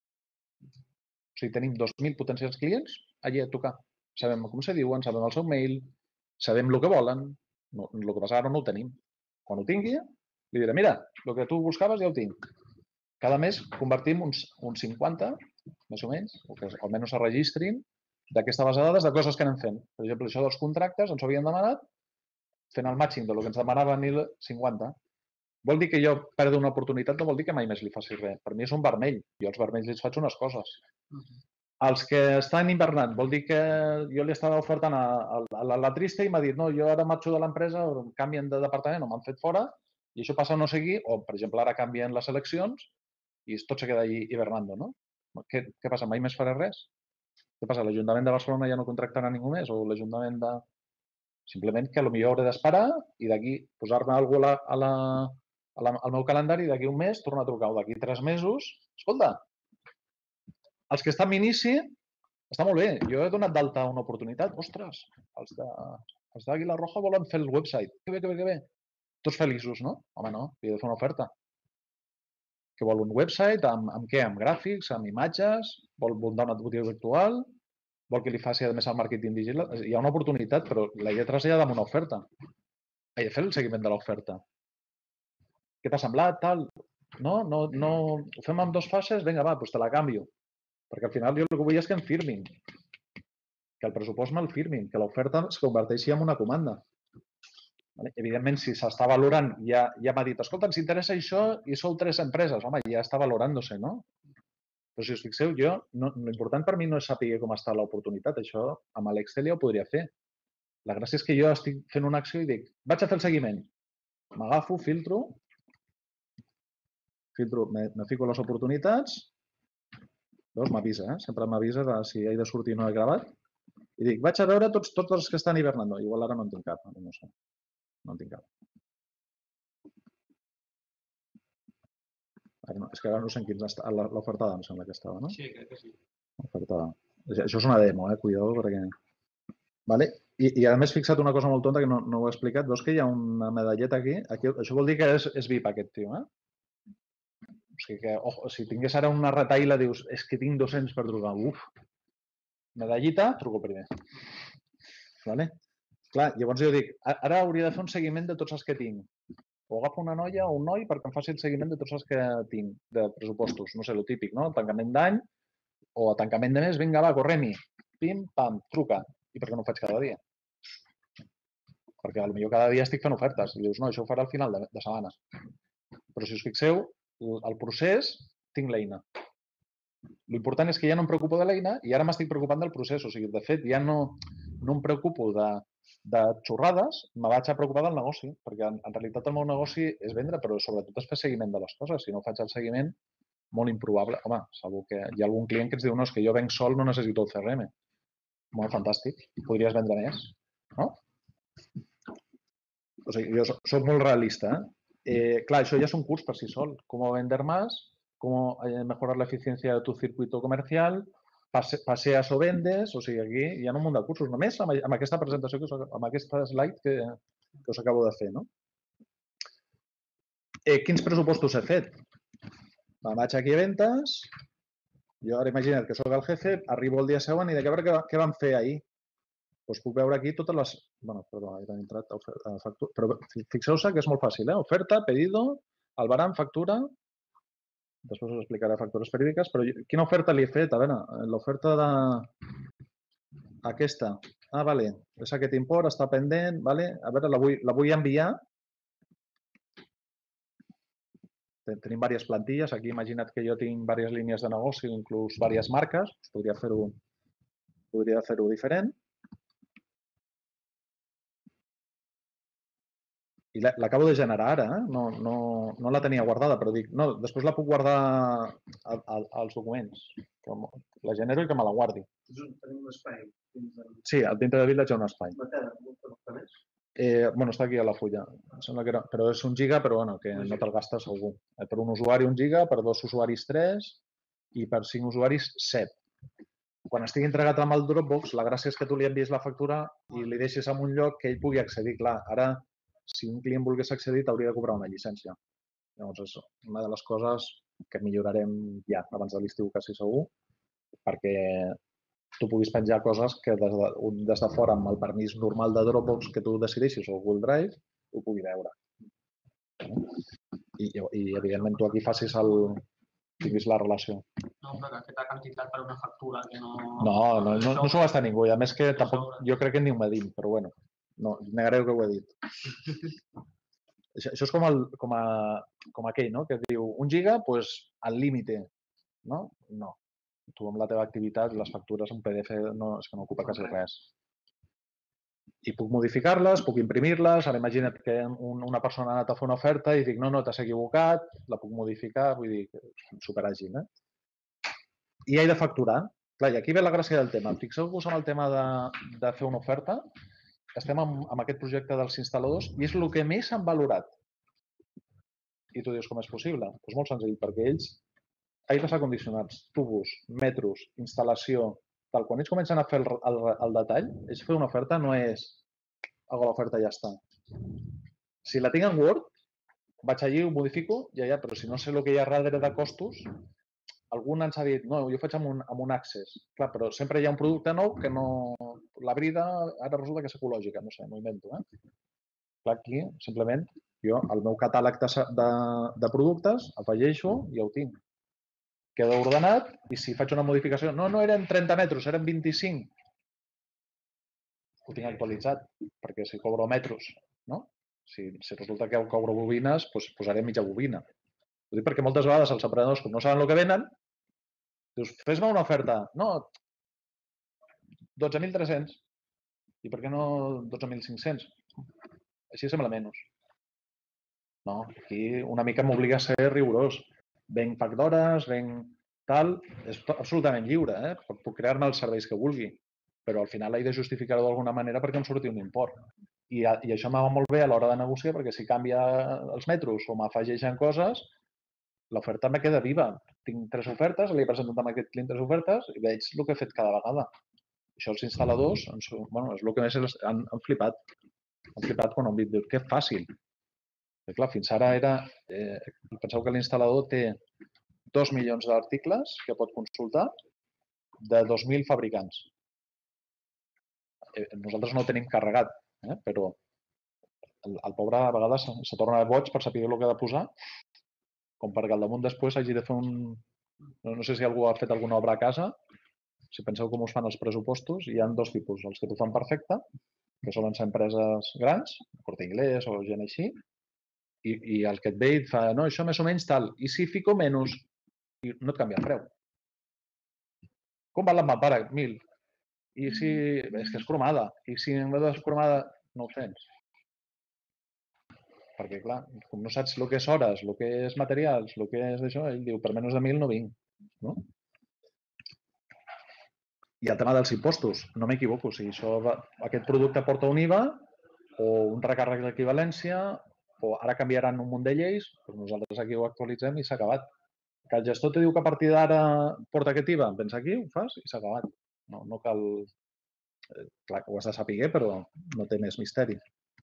O sigui, tenim dos mil potencials clients allà a tocar. Sabem com se diuen, sabem el seu mail, sabem el que volen. No, el que passa ara no ho tenim. Quan ho tingui, li diré, mira, el que tu buscaves ja ho tinc. Cada mes convertim uns, uns cinquanta, més o menys, o que almenys es registrin d'aquesta base de dades de coses que anem fent. Per exemple, això dels contractes ens ho havien demanat, fent el matching del que ens demanaven cinquanta. Vol dir que jo perdo una oportunitat, no vol dir que mai més li faci res. Per mi és un vermell. Jo als vermells els faig unes coses. Els que estan hivernant, vol dir que jo li estava ofertant a, a, a la Triste i m'ha dit, no, jo ara marxo de l'empresa, canvien de departament o m'han fet fora i això passa a no seguir, o per exemple ara canvien les eleccions i tot se queda allí hivernant, no? Què, què passa? Mai més faré res? Què passa? L'Ajuntament de Barcelona ja no contractarà ningú més? O l'Ajuntament de... Simplement que potser hauré d'esperar i d'aquí posar-me alguna cosa a la, a la, al meu calendari i d'aquí un mes tornar a trucar. O d'aquí tres mesos, escolta, els que estan a inici, està molt bé. Jo he donat d'alta una oportunitat. Ostres, els de, els d'Àguila Roja volen fer el website. Que bé, que bé, que bé. Tots feliços, no? Home, no, he de fer una oferta. Que vol un website, amb, amb què? Amb gràfics, amb imatges, vol muntar una botiga virtual, vol que li faci, a més, el màrqueting digital. Hi ha una oportunitat, però la he de traslladar amb una oferta. He de fer el seguiment de l'oferta. Què t'ha semblat, tal? No, no, no... Ho fem en dues fases? Vinga, va, doncs te la canvio. Perquè al final jo el que vull és que em firmin. Que el pressupost me'l firmin, que l'oferta es converteixi en una comanda. Evidentment, si s'està valorant, ja, ja m'ha dit, escolta, ens interessa això i sou tres empreses. Home, ja està valorant-se, no? Però si us fixeu, jo, no, l'important per mi no és saber com està l'oportunitat. Això amb l'Excel ja ho podria fer. La gràcia és que jo estic fent una acció i dic, vaig a fer el seguiment. M'agafo, filtro, filtro, me, me fico les oportunitats, llavors m'avisa, eh? Sempre m'avisa de si he de sortir o no he gravat, i dic, vaig a veure tots, tots els que estan hivernant. No, igual ara no en tinc cap, no sé. No en tinc cap. No, és que ara no sé en quins està. L'ofertada em sembla que estava, no? Sí, crec que sí. L'ofertada. Això és una demo, eh? Cuidado, perquè... Vale? I, I a més, fixa't una cosa molt tonta que no, no ho he explicat. Veus que hi ha una medalleta aquí? aquí això vol dir que és, és V I P aquest tio, eh? O sigui que, ojo, si tingués ara una retaïla, dius, és que tinc dos-cents per trucar. Uf! Medallita, truco primer. Vale? Clar, llavors jo dic, ara hauria de fer un seguiment de tots els que tinc. O agafo una noia o un noi perquè em faci el seguiment de tots els que tinc de pressupostos. No sé, el típic, no? Tancament d'any o a tancament de mes, vinga, va, correm-hi. Pim, pam, truca. I per què no ho faig cada dia? Perquè potser cada dia estic fent ofertes. I dius, no, això ho farà al final de, de setmana. Però si us fixeu, el procés, tinc l'eina. L'important és que ja no em preocupo de l'eina i ara m'estic preocupant del procés. O sigui, de fet, ja no, no em preocupo de... de xorrades, me vaig a preocupar del negoci, perquè en, en realitat el meu negoci és vendre, però sobretot és fer seguiment de les coses. Si no faig el seguiment, molt improbable. Home, segur que hi ha algun client que ens diu no, és que jo venc sol, no necessito el C R M. Molt fantàstic. Podries vendre més, no? O sigui, jo soc molt realista. Eh? Eh, clar, això ja és un curs per si sol. Com vender més, com mejorar la eficiencia de tu circuito comercial, passeas o vendes, o sigui, aquí hi ha un munt de cursos, només amb, amb aquesta presentació, que us, amb aquesta slide que, que us acabo de fer. No? Eh, quins pressupostos he fet? Va, vaig aquí a ventes, jo ara imagina't que sóc el jefe, arribo el dia següent i dic, a veure què, què vam fer ahir. doncs puc veure aquí totes les... Bueno, perdó, he entrat a factura. Però fixeu-se que és molt fàcil, eh? Oferta, pedido, albarán, factura. Després us explicaré factures períodiques, però quina oferta li he fet? A veure, l'oferta de... Aquesta. Ah, vale. És aquest import, està pendent, vale. A veure, la vull, la vull enviar. Tenim diverses plantilles. Aquí imagina't que jo tinc diverses línies de negoci, inclús diverses marques. Podria fer-ho podria fer-ho diferent. I l'acabo de generar ara, eh? no, no, no la tenia guardada, però dic, no, després la puc guardar als documents. La genero i que me la guardi. Tenim un espai. Sí, dintre de Village hi ha un espai. La tela, molta més? Eh, bueno, està aquí a la fulla. Em sembla que era, però és un giga, però bueno, que no te'l gastes segur. Eh, per un usuari un giga, per dos usuaris tres i per cinc usuaris set. Quan estigui entregat amb el Dropbox, la gràcia és que tu li envies la factura i li deixis en un lloc que ell pugui accedir. Clar, ara, si un client volgués accedir, t'hauria de cobrar una llicència. Llavors, és una de les coses que millorarem ja, abans de l'estiu quasi segur, perquè tu puguis penjar coses que des de, des de fora, amb el permís normal de Dropbox que tu decideixis o Google Drive, ho pugui veure. I, i evidentment, tu aquí facis el... tinguis la relació. No, però aquesta quantitat per una factura que no... No, no, no, no s'ho gasta ningú. I a més que tampoc, jo crec que ni ho medim, però bueno, no, negareu que ho he dit. Això, això és com, el, com, a, com aquell, no? Que diu, un giga, doncs, al límite. No? No. Tu amb la teva activitat, les factures en P D F no, és que no ocupa quasi res. I puc modificar-les, puc imprimir-les. Ara imagina't que una persona ha anat a fer una oferta i dic, no, no, t'has equivocat, la puc modificar, vull dir, superàgil. Eh? I he de facturar. Clar, i aquí ve la gràcia del tema. Fixeu-vos en el tema de, de fer una oferta. Estem amb, amb aquest projecte dels instal·ladors i és el que més han valorat. I tu dius, com és possible? Doncs molt senzill, perquè ells, aires acondicionats, tubos, metros, instal·lació, tal, quan ells comencen a fer el, el, el detall, ells fer una oferta no és hago l'oferta i ja està. Si la tinc en Word, vaig allí, ho modifico, ja, ja, però si no sé el que hi ha darrere de costos, algú ens ha dit, no, jo faig amb un, amb un Access. Clar, però sempre hi ha un producte nou que no... La brida ara resulta que és ecològica, no sé, m'ho invento. Eh? Clar, aquí, simplement, jo el meu catàleg de, de, de productes afegeixo i ja ho tinc. Queda ordenat i si faig una modificació, no, no eren trenta metres, eren vint-i-cinc. Ho tinc actualitzat, perquè si cobro metros, no? Si, si resulta que cobro bobines, doncs posaré mitja bobina. Ho dic perquè moltes vegades els emprenedors, com no saben el que venen, dius, fes-me una oferta. No, dotze mil tres-cents. I per què no dotze mil cinc-cents? Així sembla menys. No, aquí una mica m'obliga a ser rigorós. Venc pack d'hores, venc tal, és absolutament lliure, eh? Puc crear-me els serveis que vulgui, però al final he de justificar-ho d'alguna manera perquè em surti un import. I, i això m'ha molt bé a l'hora de negociar, perquè si canvia els metros o m'afegeixen coses, l'oferta me queda viva. Tinc tres ofertes, li he presentat a aquest client tres ofertes i veig el que he fet cada vegada. Això els instal·ladors, bueno, és el que més han, han flipat. Han flipat quan han dit, que fàcil. Perquè, clar, fins ara era... Eh, penseu que l'instal·lador té dos milions d'articles que pot consultar de dos mil fabricants. Eh, nosaltres no ho tenim carregat, eh, però el, el pobre a vegades se torna boig per saber el que ha de posar, com perquè al damunt després hagi de fer un... No, no sé si algú ha fet alguna obra a casa. Si penseu com us fan els pressupostos, hi ha dos tipus. Els que t'ho fan perfecte, que solen ser empreses grans, Corte Inglés o gent així, I, i el que et ve i et fa, no, això més o menys tal, i si fico menys, i no et canvia el preu. Com val la mampara? Mil. I si... És que és cromada. I si en vez d'escromada, nou-cents. Perquè, clar, com no saps el que és hores, el que és materials, el que és d'això, ell diu, per menys de mil no vinc. No? I el tema dels impostos, no m'equivoco. Si això, aquest producte porta un I V A o un recàrrec d'equivalència, o ara canviaran un munt de lleis, doncs nosaltres aquí ho actualitzem i s'ha acabat. Que el gestor te diu que a partir d'ara porta aquest I V A, vens aquí, ho fas i s'ha acabat. No, no cal... Clar, ho has de saber, però no té més misteri.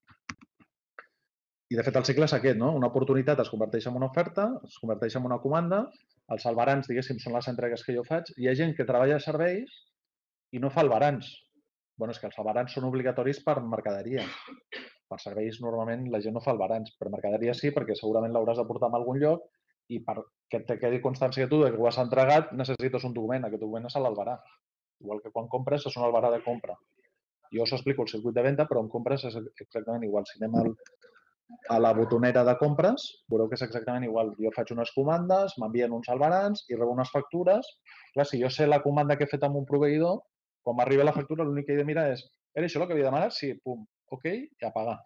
I, de fet, el cicle és aquest, no? Una oportunitat es converteix en una oferta, es converteix en una comanda, els albarans, diguéssim, són les entregues que jo faig. Hi ha gent que treballa a serveis i no fa albarans. Bueno, és que els albarans són obligatoris per mercaderia. Per serveis, normalment, la gent no fa albarans. Per mercaderia sí, perquè segurament l'hauràs de portar a algun lloc i perquè te quedi constància tu que ho has entregat, necessites un document. Aquest document és l'albarà. Igual que quan compres és un albarà de compra. Jo us explico el circuit de venda, però en compres és exactament igual. Si anem al, a la botonera de compres, veureu que és exactament igual. Jo faig unes comandes, m'envien uns albarans i rebo unes factures. Clar, si jo sé la comanda que he fet amb un proveïdor, quan m'arriba la factura, l'únic que he de mirar és «Era això el que havia demanat?» Sí, pum, ok, i a pagar.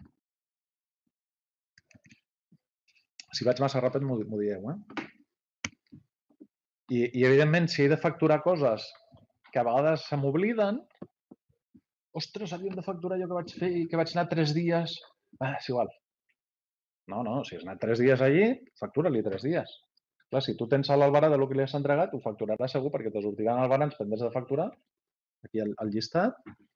Si vaig massa ràpid, m'ho dieu, eh? I, I, evidentment, si he de facturar coses que a vegades se m'obliden, ostres, havíem de facturar allò que vaig fer i que vaig anar tres dies. Ah, és igual. No, no, si has anat tres dies allí, factura-li tres dies. Clar, si tu tens l'albarà de lo que li has entregat, ho facturaràs segur perquè te sortiran albarans pendents de facturar. Aquí al, al llistat,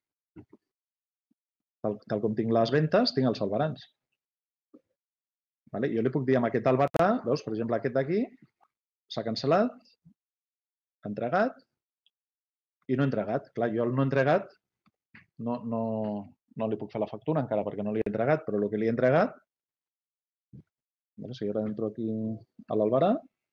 tal, tal com tinc les ventes, tinc els albarans. Vale? Jo li puc dir amb aquest albarà, veus, per exemple, aquest d'aquí, s'ha cancel·lat, entregat i no entregat. Clar, jo el no entregat no, no, no li puc fer la factura encara perquè no li he entregat, però el que li he entregat, si jo ara entro aquí a l'albarà,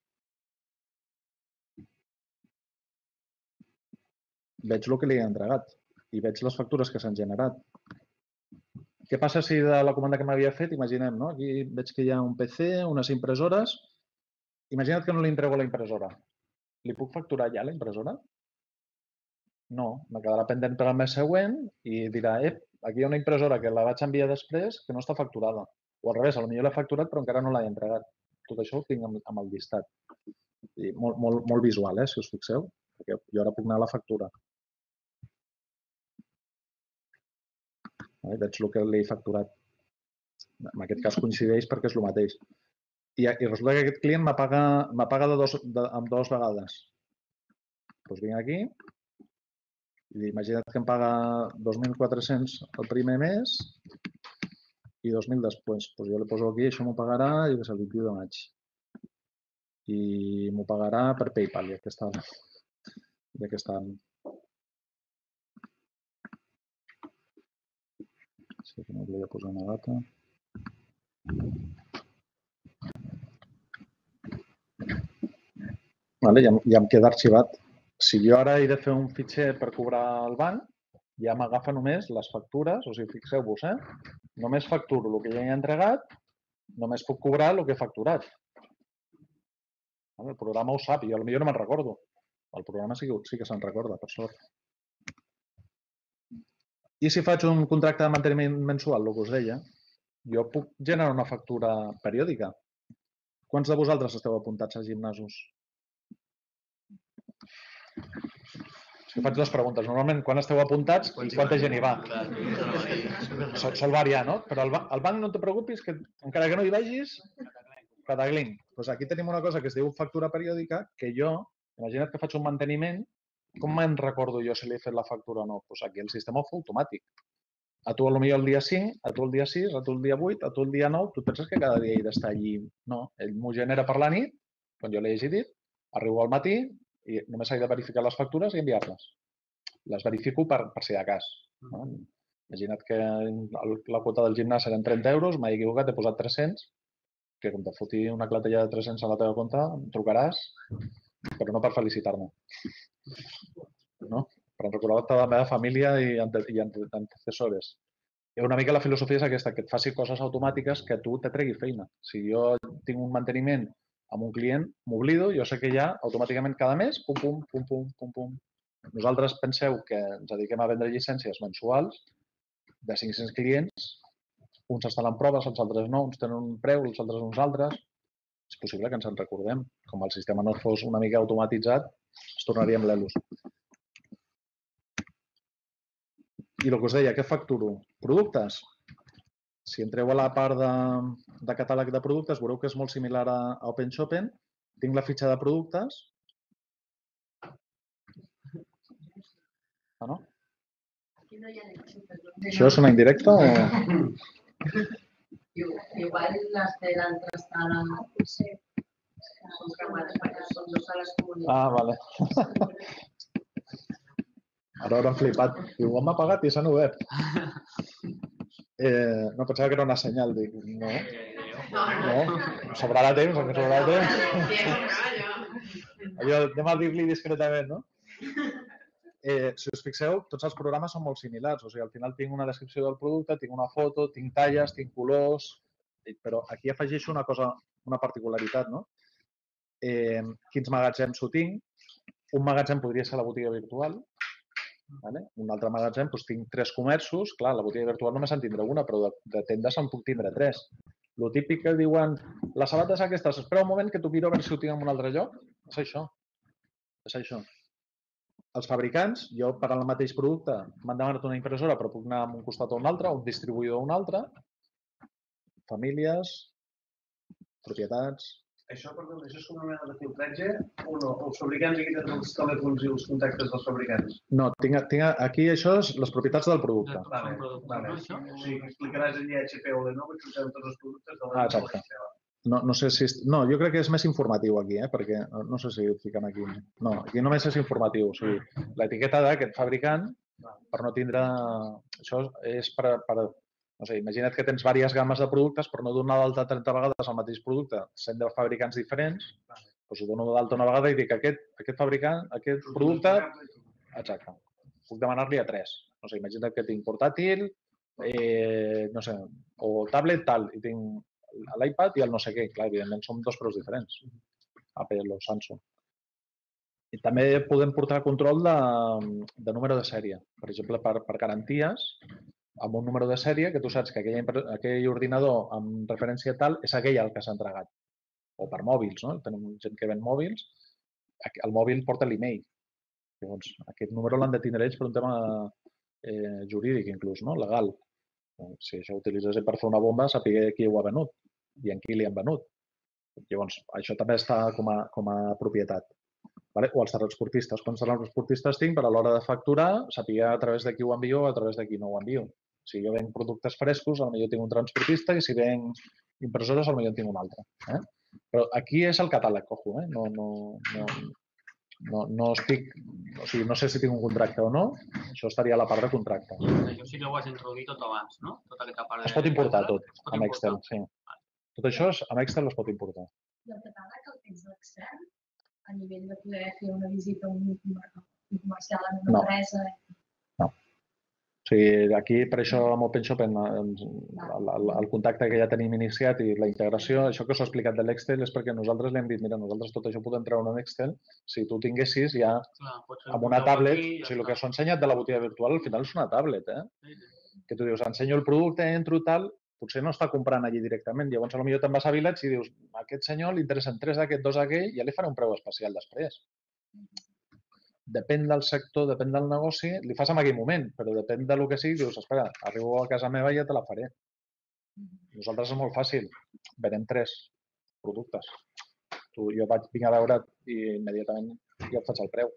veig el que li he entregat i veig les factures que s'han generat. Què passa si de la comanda que m'havia fet, imaginem, no? Aquí veig que hi ha un P C, unes impressores. Imagina't que no li entrego la impressora. Li puc facturar ja la impressora? No, me quedarà pendent per al mes següent i dirà, ep, aquí hi ha una impressora que la vaig enviar després que no està facturada. O al revés, potser l'he facturat però encara no l'he entregat. Tot això ho tinc amb el llistat. I molt, molt, molt visual, eh, si us fixeu, perquè jo ara puc anar a la factura. Veig el que l'he facturat. En aquest cas coincideix perquè és el mateix. I, i resulta que aquest client me paga, me paga de dos, de, amb dues vegades. Doncs vinc aquí i imagina't que em paga dos mil quatre-cents el primer mes i dos mil després. Doncs jo li poso aquí, això m'ho pagarà i és el vint-i-u de maig. I m'ho pagarà per PayPal, ja que està. Ja que està. Sí, que no volia posar una data. Vale, ja, ja em queda arxivat. Si jo ara he de fer un fitxer per cobrar al banc, ja m'agafa només les factures, o sigui, fixeu-vos, eh? Només facturo el que ja he entregat, només puc cobrar el que he facturat. El programa ho sap, jo potser no me'n recordo. El programa sí que, sí que se'n recorda, per sort. I si faig un contracte de manteniment mensual, el que us deia, jo puc generar una factura periòdica. Quants de vosaltres esteu apuntats a gimnasos? Si faig dues preguntes. Normalment, quan esteu apuntats i quanta gent hi va? Sol variar, no? Però al banc no et preocupis, que encara que no hi vagis, cataclín. Doncs aquí tenim una cosa que es diu factura periòdica, que jo, imagina't que faig un manteniment, com me'n recordo jo si li he fet la factura o no? Doncs aquí el sistema ho fa automàtic. A tu potser el dia cinc, a tu el dia sis, a tu el dia vuit, a tu el dia nou, tu et penses que cada dia he d'estar allí? No, ell m'ho genera per la nit, quan jo l'he dit, arribo al matí i només he de verificar les factures i enviar-les. Les verifico per, per si de cas. No? Imagina't que la quota del gimnàs eren trenta euros, m'he equivocat, he posat tres-cents, que com te foti una clatella de tres-cents a la teva compte, em trucaràs, però no per felicitar-me. No? Per recordar-te de la meva família i antecessores. I una mica la filosofia és aquesta, que et faci coses automàtiques que a tu te tregui feina. Si jo tinc un manteniment amb un client, m'oblido, jo sé que ja automàticament cada mes, pum, pum, pum, pum, pum, pum. Nosaltres penseu que ens dediquem a vendre llicències mensuals de cinc-cents clients, uns estan en proves, els altres no, uns tenen un preu, els altres uns altres. És possible que ens en recordem. Com el sistema no fos una mica automatitzat, es tornaríem l'Elus. I el que us deia, què facturo? Productes. Si entreu a la part de, de catàleg de productes, veureu que és molt similar a OpenShopping. Tinc la fitxa de productes. Ah, no? Això és una indirecta o...? Igual les de l'altra sala són cremades perquè són dues sales comunitàries. Ah, vale. Ara hauran flipat. Diu, m'ha pagat i s'han obert. Eh, no, pensava que era una senyal. Dic, no, no, sobrarà temps, que sobrarà temps. Allò, anem a dir-li discretament, no? Eh, si us fixeu, tots els programes són molt similars. O sigui, al final tinc una descripció del producte, tinc una foto, tinc talles, tinc colors, però aquí afegeixo una cosa, una particularitat, no? Eh, quins magatzems ho tinc? Un magatzem podria ser la botiga virtual. Vale? Un altre magatzem, doncs tinc tres comerços. Clar, la botiga virtual només en tindré una, però de, de tendes en puc tindre tres. Lo típic que diuen, les sabates aquestes, espera un moment que t'ho miro a veure si ho tinc en un altre lloc. És això. És això. Els fabricants, jo per al mateix producte m'han demanat una impressora, però puc anar a un costat o un altre, un distribuïdor o un altre. Famílies, propietats... Això, perdó, això és com una mena de filtratge o no? Els fabricants aquí tenen els telèfons i els contactes dels fabricants? No, tinc, tinc, aquí això és les propietats del producte. Vale, vale. O sigui, explicaràs allà H P o Lenovo i tots els productes de Ah, exacte. No, no sé si... No, jo crec que és més informatiu aquí, eh? Perquè no sé si ho fiquen aquí. No, aquí només és informatiu. O sigui, l'etiqueta d'aquest fabricant, per no tindre... Això és per... per no sé, imagina't que tens diverses gammes de productes, però no donar d'alta trenta vegades el mateix producte, sent de fabricants diferents, doncs ho dono d'alta una vegada i dic aquest, aquest fabricant, aquest producte... Exacte. Puc demanar-li a tres. No sé, imagina't que tinc portàtil, eh, no sé, o tablet tal, i tinc l'iPad i el no sé què. Clar, evidentment són dos preus diferents, Apple o Samsung. I també podem portar control de, de número de sèrie. Per exemple, per, per garanties, amb un número de sèrie que tu saps que aquell, aquell ordinador amb referència tal és aquell al que s'ha entregat. O per mòbils, no? Tenim gent que ven mòbils, el mòbil porta l'email. Llavors, aquest número l'han de tindre ells per un tema eh, jurídic, inclús, no? Legal. Si això ho utilitzés per fer una bomba, saber qui ho ha venut i en qui li han venut. Llavors, això també està com a, com a propietat. Vale? O els transportistes. Quants transportistes tinc per a l'hora de facturar, saber a través de qui ho envio o a través de qui no ho envio. Si jo venc productes frescos, potser tinc un transportista i si venc impressores, potser en tinc un altre. Eh? Però aquí és el catàleg, cojo. Eh? No, no, no, no, no estic... O sigui, no sé si tinc un contracte o no. Això estaria a la part de contracte. Això sí que ho has introduït tot abans, no? Tota aquesta part de... Es pot importar tot amb Excel, sí. Tot això amb Excel es pot importar. I el catàleg el tens d'Excel a nivell de poder fer una visita a un comercial en una empresa? No. O sigui, aquí, per això, amb OpenShop, el, el, el contacte que ja tenim iniciat i la integració, això que us he explicat de l'Excel és perquè nosaltres li hem dit, mira, nosaltres tot això ho podem treure en Excel, si tu tinguessis ja amb una tablet, o sigui, el que s'ho ha ensenyat de la botiga virtual, al final és una tablet, eh? Que tu dius, ensenyo el producte, entro tal, potser no està comprant allí directament, llavors potser te'n vas a Village i dius, a aquest senyor li interessen tres d'aquest, dos d'aquell, i ja li faré un preu especial després. Depèn del sector, depèn del negoci, li fas en aquell moment, però depèn del que sigui, dius, espera, arribo a casa meva i ja te la faré. Nosaltres és molt fàcil, venem tres productes. Tu, jo vaig vinc a veure't i immediatament ja et faig el preu.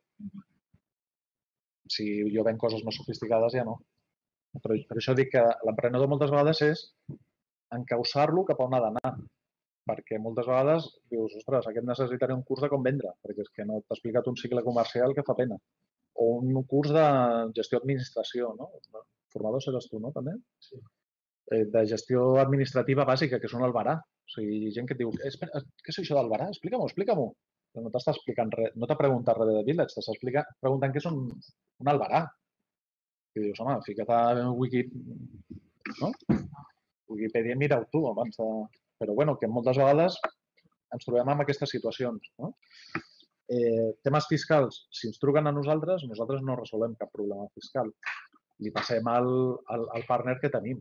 Si jo venc coses més sofisticades, ja no. Però per això dic que l'emprenedor moltes vegades és encausar-lo cap a on ha d'anar. Perquè moltes vegades dius, ostres, aquest necessitaré un curs de com vendre, perquè és que no t'ha explicat un cicle comercial que fa pena. O un curs de gestió d'administració, no? Formador seràs tu, no, també? Sí. De gestió administrativa bàsica, que és un albarà. O sigui, gent que et diu, espera, què és això d'albarà? Explica-m'ho, explica-m'ho. No t'està explicant res, no t'ha preguntat res de Village, t'està preguntant què és un, un albarà. I dius, home, fica't a Wikipedia, no? Wikipedia mira-ho tu abans de... Però bueno, que moltes vegades ens trobem amb aquestes situacions. No? Eh, temes fiscals, si ens truquen a nosaltres, nosaltres no resolem cap problema fiscal. Li passem al, al, al partner que tenim.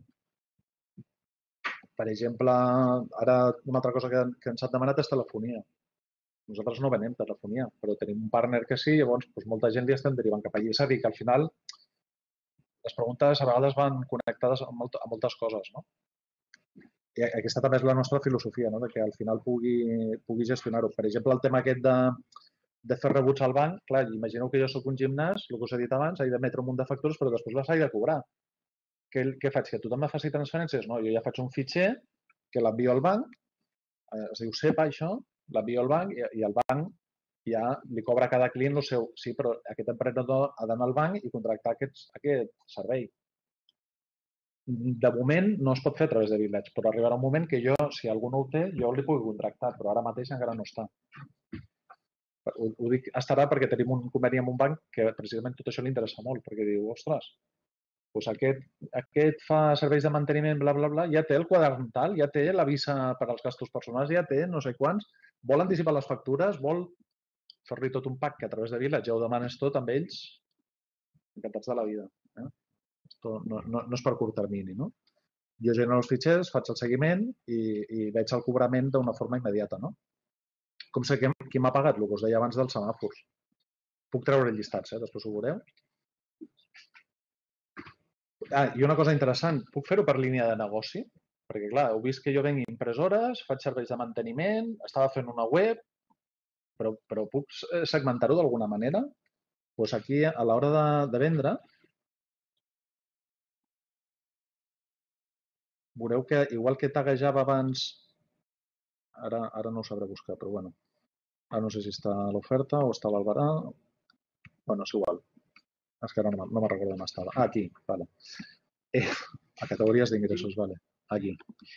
Per exemple, ara una altra cosa que, que ens ha demanat és telefonia. Nosaltres no venem telefonia, però tenim un partner que sí, llavors doncs, molta gent li estem derivant cap allà. És a dir, que al final les preguntes a vegades van connectades amb, molt, amb moltes coses, no? I aquesta també és la nostra filosofia, no? De que al final pugui, pugui gestionar-ho. Per exemple, el tema aquest de, de fer rebuts al banc, clar, imagineu que jo soc un gimnàs, el que us he dit abans, he d'emetre un munt de factures, però després les he de cobrar. Què, què faig? Que tothom me faci transferències? No, jo ja faig un fitxer que l'envio al banc, es diu SEPA, això, l'envio al banc i, i el banc ja li cobra a cada client el seu. Sí, però aquest emprenedor ha d'anar al banc i contractar aquest, aquest servei. De moment no es pot fer a través de Village, però arribarà un moment que jo, si algú no ho té, jo li pugui contractar, però ara mateix encara no està. Ho, ho dic estarà perquè tenim un conveni amb un banc que precisament tot això li interessa molt, perquè diu, ostres, doncs aquest, aquest fa serveis de manteniment, bla, bla, bla, ja té el quadern tal, ja té la visa per als gastos personals, ja té no sé quants, vol anticipar les factures, vol fer-li tot un pack que a través de Village ja ho demanes tot amb ells, encantats de la vida. Eh? Esto no, no, no és per curt termini, no? Jo genero els fitxers, faig el seguiment i, i veig el cobrament d'una forma immediata, no? Com sé que, qui m'ha pagat? El que us deia abans dels semàfors. Puc treure llistats, eh? Després ho veureu. Ah, i una cosa interessant, puc fer-ho per línia de negoci? Perquè, clar, heu vist que jo venc impressores, faig serveis de manteniment, estava fent una web, però, però puc segmentar-ho d'alguna manera? Doncs aquí, a l'hora de, de vendre, veureu que, igual que taguejava abans, ara, ara no ho sabré buscar, però bueno, ara no sé si està a l'oferta o està a l'Albarà. Bueno, és igual. És que ara no, no me'n recordo on estava. Ah, aquí, vale. Eh, a categories d'ingressos, vale. Aquí.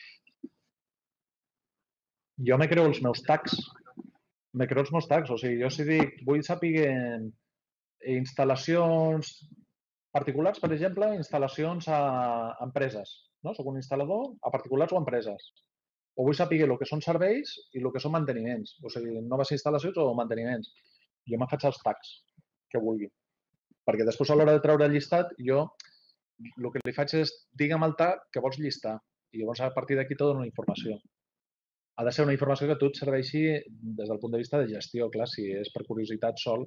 Jo me creo els meus tags. Me creo els meus tags. O sigui, jo si dic, vull saber instal·lacions particulars, per exemple, instal·lacions a empreses. No? Soc un instal·lador a particulars o a empreses. O vull saber el que són serveis i el que són manteniments. O sigui, noves instal·lacions o manteniments. Jo me faig els tags que vulgui. Perquè després a l'hora de treure el llistat, jo el que li faig és digue'm el tag que vols llistar. I llavors a partir d'aquí te dono una informació. Ha de ser una informació que a tu et serveixi des del punt de vista de gestió. Clar, si és per curiositat sol,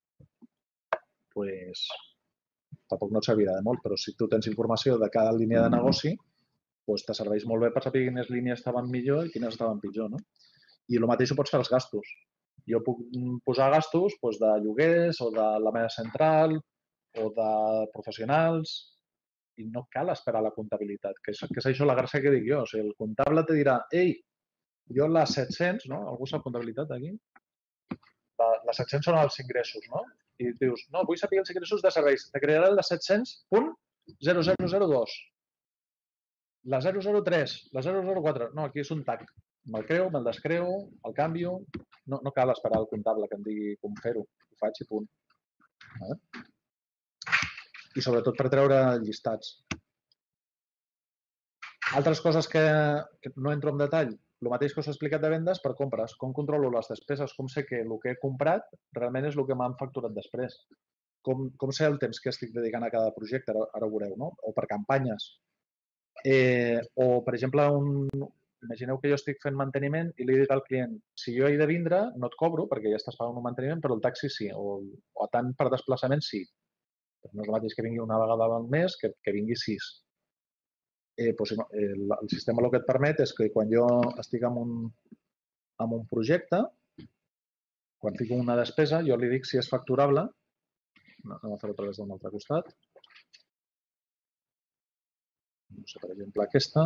doncs tampoc no et servirà de molt, però si tu tens informació de cada línia de negoci, doncs te serveix molt bé per saber quines línies estaven millor i quines estaven pitjor. No? I el mateix ho pots fer als gastos. Jo puc posar gastos doncs, de lloguers o de la meva central o de professionals i no cal esperar la comptabilitat, que és, que és això la gràcia que dic jo. O sigui, el comptable te dirà, ei, jo les set-cents, no? Algú sap comptabilitat aquí? Les set-cents són els ingressos, no? I dius, no, vull saber els ingressos de serveis. Te crearà el de set-cents punt zero zero zero dos. La zero zero tres, la zero zero quatre. No, aquí és un tag. Me'l creu, me'l descreu, el canvio. No, no cal esperar el comptable que em digui com fer-ho. Ho faig i punt. Vale? I sobretot per treure llistats. Altres coses que, que no entro en detall. El mateix que us he explicat de vendes per compres. Com controlo les despeses? Com sé que el que he comprat realment és el que m'han facturat després? Com, com sé el temps que estic dedicant a cada projecte? Ara, ara ho veureu, no? O per campanyes. Eh, o, per exemple, un, imagineu que jo estic fent manteniment i li dic al client, si jo he de vindre, no et cobro perquè ja estàs pagant un manteniment, però el taxi sí, o, o tant per desplaçament sí. Però no és el mateix que vingui una vegada al mes que, que vingui sis. Eh, doncs, el, el sistema el que et permet és que quan jo estic en un, en un projecte, quan fico una despesa, jo li dic si és facturable. No, anem a fer-ho a través d'un altre costat. No sé, per exemple, aquesta.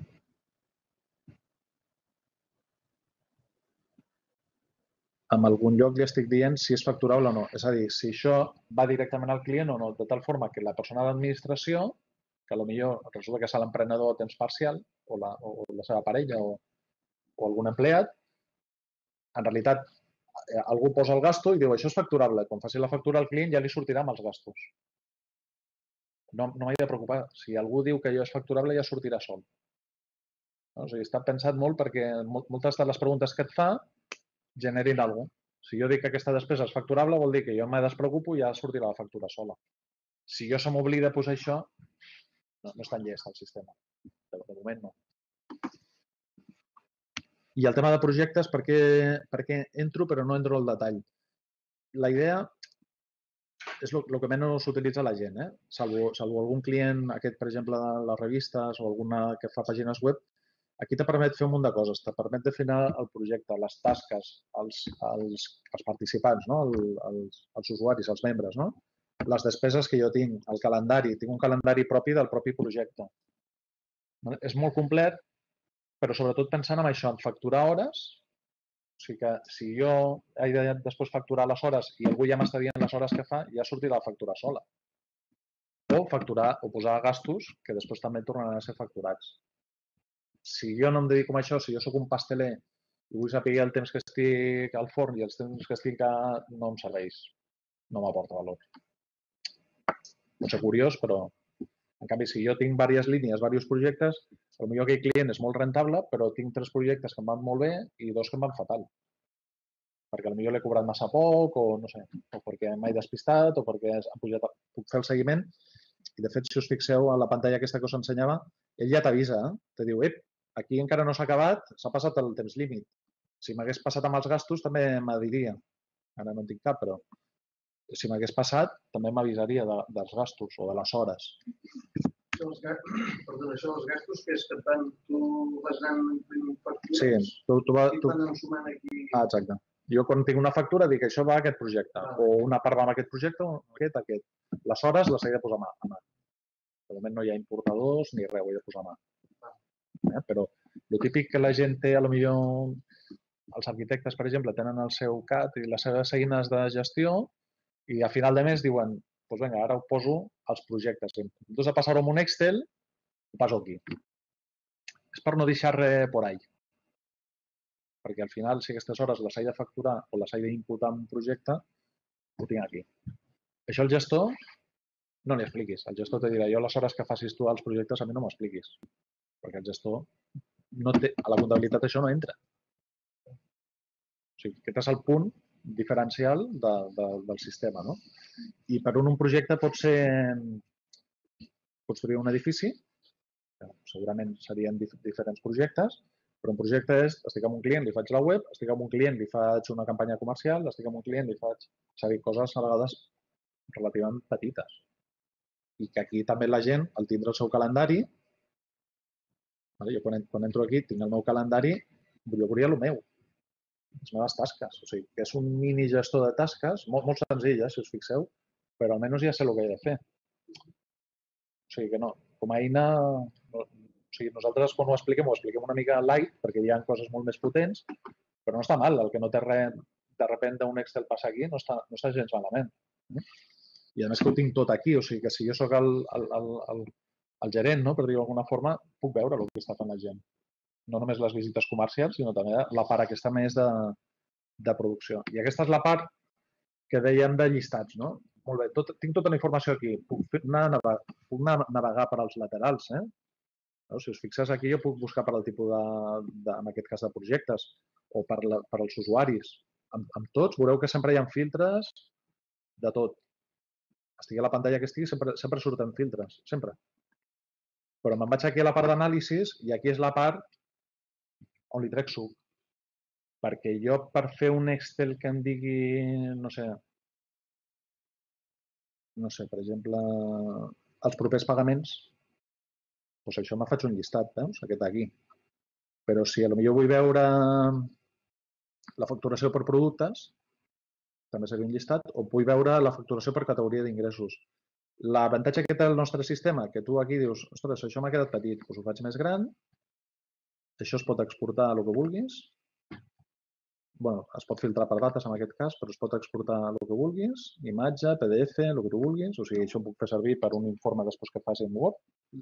En algun lloc li estic dient si és facturable o no. És a dir, si això va directament al client o no, de tal forma que la persona d'administració, que potser resulta que és l'emprenedor a temps parcial, o la, o la seva parella o, o algun empleat, en realitat algú posa el gasto i diu això és facturable. Quan faci la factura al client ja li sortirà amb els gastos. No, no m'he de preocupar. Si algú diu que allò és facturable ja sortirà sol. O sigui, està pensat molt perquè moltes de les preguntes que et fa generin alguna cosa. Si jo dic que aquesta despesa és facturable, vol dir que jo me despreocupo i ja sortirà la factura sola. Si jo se m'oblida posar això, no, no és tan llest el sistema. De, de moment no. I el tema de projectes, per què, per què entro però no entro al detall? La idea és el que menys s'utilitza la gent, eh? Salvo, salvo algun client, aquest per exemple de les revistes o alguna que fa pàgines web, aquí te permet fer un munt de coses. Te permet definir el projecte, les tasques, els, els, els participants, no? el, els, els usuaris, els membres, no? Les despeses que jo tinc, el calendari. Tinc un calendari propi del propi projecte. És molt complet, però sobretot pensant en això, en facturar hores O sigui que si jo he de després facturar les hores i algú ja m'està dient les hores que fa, ja sortirà la factura sola. O facturar o posar gastos que després també tornaran a ser facturats. Si jo no em dedico a això, si jo sóc un pasteler i vull saber el temps que estic al forn i els temps que estic a... no em serveix, no m'aporta valor. Pot ser curiós, però en canvi, si jo tinc diverses línies, diversos projectes, potser aquell client és molt rentable, però tinc tres projectes que em van molt bé i dos que em van fatal. Perquè potser l'he cobrat massa poc, o no sé, o perquè m'he despistat, o perquè han pujat, puc fer el seguiment. I, de fet, si us fixeu a la pantalla aquesta que us ensenyava, ell ja t'avisa, eh? Te diu, ep, aquí encara no s'ha acabat, s'ha passat el temps límit. Si m'hagués passat amb els gastos, també m'adiria. Ara no en tinc cap, però si m'hagués passat, també m'avisaria de, dels gastos o de les hores. Perdona, això dels gastos, que és que tant tu vas anant imprimint factures sí, tu, tu va, i tu... van ensumant aquí... Ah, exacte. Jo quan tinc una factura dic això va a aquest projecte, ah. o una part va amb aquest projecte, o aquest, aquest. Les hores les he de posar a mà. A mà. De moment no hi ha importadors ni res, ho he de posar a mà. Eh? Però el típic que la gent té, potser els arquitectes, per exemple, tenen el seu C A D i les seves eines de gestió i a final de mes diuen, doncs vinga, ara ho poso als projectes. En comptes de passar-ho en un Excel, ho passo aquí. És per no deixar res por ahí. Perquè al final, si aquestes hores les he de facturar o les he d'imputar en un projecte, ho tinc aquí. Això el gestor no li expliquis. El gestor te dirà, jo les hores que facis tu als projectes a mi no m'ho expliquis. Perquè el gestor, no té, a la comptabilitat això no entra. O sigui, aquest és el punt diferencial de, de, del sistema. No? I per un, un projecte pot ser construir un edifici, que segurament serien dif diferents projectes, però un projecte és, estic amb un client, li faig la web, estic amb un client, li faig una campanya comercial, estic amb un client, li faig, és a dir, coses a vegades relativament petites. I que aquí també la gent, al tindre el seu calendari, jo quan, quan entro aquí tinc el meu calendari, jo volia el meu, les meves tasques. O sigui, que és un mini gestor de tasques, molt, molt senzill, eh, si us fixeu, però almenys ja sé el que he de fer. O sigui que no, com a eina, no, o sigui, nosaltres quan ho expliquem, ho expliquem una mica light, perquè hi ha coses molt més potents, però no està mal. El que no té res, de repente un Excel passa aquí, no està, no està gens malament. I a més que ho tinc tot aquí, o sigui que si jo sóc el, el, el, el, el gerent, no, per dir-ho d'alguna forma, puc veure el que està fent la gent. No només les visites comercials, sinó també la part aquesta més de, de producció. I aquesta és la part que dèiem de llistats, no? Molt bé, tot, tinc tota la informació aquí. Puc anar, navegar, puc anar a navegar per als laterals, eh? No? Si us fixes aquí, jo puc buscar per al tipus de, de, en aquest cas, de projectes o per, la, per als usuaris. Amb, amb tots veureu que sempre hi ha filtres de tot. Estigui a la pantalla que estigui, sempre, sempre surten filtres, sempre. Però me'n vaig aquí a la part d'anàlisis i aquí és la part on li trec suc. Perquè jo, per fer un Excel que em digui, no sé, no sé, per exemple, els propers pagaments, doncs això me faig un llistat, veus? Aquest aquí. Però si potser vull veure la facturació per productes, també seria un llistat, o vull veure la facturació per categoria d'ingressos. L'avantatge que té el nostre sistema, que tu aquí dius, ostres, això m'ha quedat petit, doncs ho faig més gran, això es pot exportar a el que vulguis, bueno, es pot filtrar per dates en aquest cas, però es pot exportar el que vulguis, imatge, P D F, el que tu vulguis, o sigui, això ho puc fer servir per un informe després que faci en Word,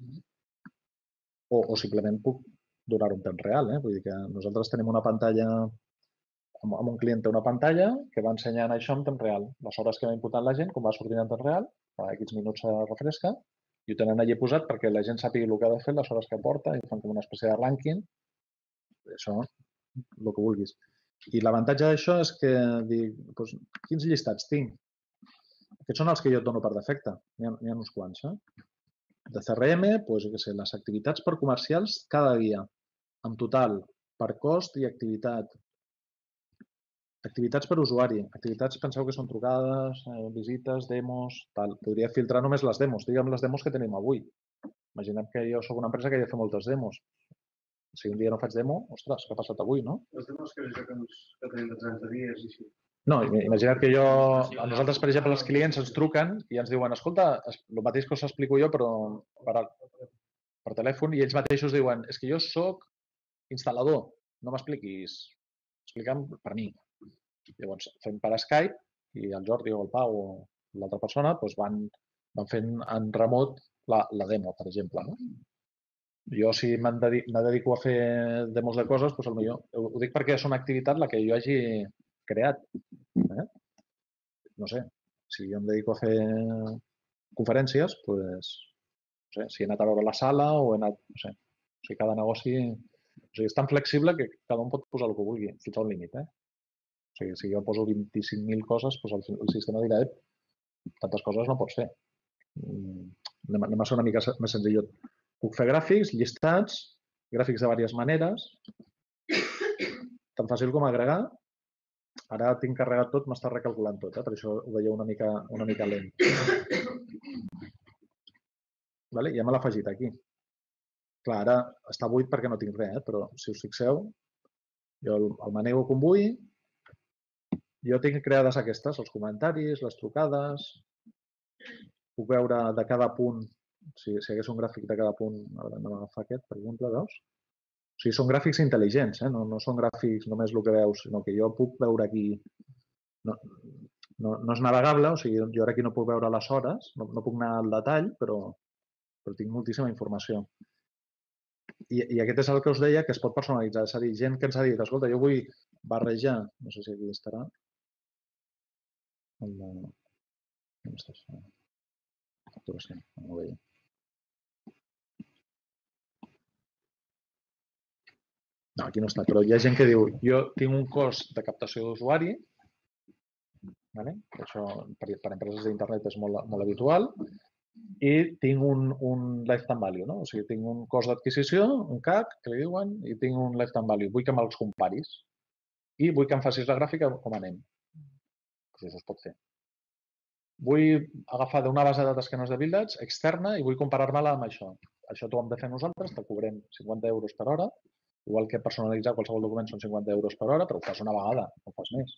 o, o simplement puc donar-ho en temps real, eh? Vull dir que nosaltres tenim una pantalla, amb un client té una pantalla que va ensenyant això en temps real, les hores que va imputant la gent, com va sortint en temps real, a aquests minuts se refresca, i ho tenen allà posat perquè la gent sàpiga el que ha de fer, les hores que porta, i fan com una espècie de rànquing, això, el que vulguis. I l'avantatge d'això és que dic, doncs, quins llistats tinc? Aquests són els que jo et dono per defecte, n'hi ha, n'hi ha uns quants. Eh? De C R M, doncs, què sé, les activitats per comercials cada dia, en total, per cost i activitat. Activitats per usuari. Activitats, penseu que són trucades, eh, visites, demos, tal. Podria filtrar només les demos, digue'm les demos que tenim avui. Imaginem que jo soc una empresa que ha de fer moltes demos. Si un dia no faig demo, ostres, què ha passat avui, no? Les demos que, que, ens, que tenim de trenta dies i així. No, imagina't que jo, a nosaltres, per exemple, els clients ens truquen i ens diuen, escolta, el mateix que us explico jo, però per, per telèfon, i ells mateixos diuen, és que jo soc instal·lador, no m'expliquis explicant per mi. Llavors, fem per Skype i el Jordi o el Pau o l'altra persona van fent en remot la demo, per exemple. Jo, si me dedico a fer demos de coses, doncs potser ho dic perquè és una activitat la que jo hagi creat. No sé, si jo em dedico a fer conferències, doncs, no sé, si he anat a veure la sala o he anat, no sé, o sigui, cada negoci... O sigui, és tan flexible que cada un pot posar el que vulgui, fins a un límit, eh? O sigui, si jo poso vint-i-cinc mil coses, doncs el sistema dirà, tantes coses no pots fer. Anem a ser una mica més senzill. Puc fer gràfics, llistats, gràfics de diverses maneres, tan fàcil com agregar. Ara tinc carregat tot, m'està recalculant tot, per això ho veieu una mica lent. Ja me l'ha afegit aquí. Clar, ara està buit perquè no tinc res, però si us fixeu, jo el manego com vull. Jo tinc creades aquestes, els comentaris, les trucades. Puc veure de cada punt, si hi hagués un gràfic de cada punt, ara anem a agafar aquest, per exemple, veus? O sigui, són gràfics intel·ligents, no són gràfics només el que veus, sinó que jo puc veure aquí... No és navegable, o sigui, jo ara aquí no puc veure les hores, no puc anar al detall, però tinc moltíssima informació. I aquest és el que us deia, que es pot personalitzar. És a dir, gent que ens ha dit, escolta, jo vull barrejar, no sé si aquí estarà, on està això? Facturació, no ho veia. No, aquí no està, però hi ha gent que diu, jo tinc un cost de captació d'usuari, això per empreses d'internet és molt habitual, i tinc un lifetime value, o sigui, tinc un cost d'adquisició, un C A C, que li diuen, i tinc un lifetime value. Vull que me'ls comparis i vull que em facis la gràfica com anem. Això es pot fer. Vull agafar d'una base de dades que no és de Village, externa, i vull comparar-me-la amb això. Això t'ho hem de fer nosaltres, te cobrem cinquanta euros per hora, igual que personalitzar qualsevol document són cinquanta euros per hora, però ho fas una vegada, no ho fas més.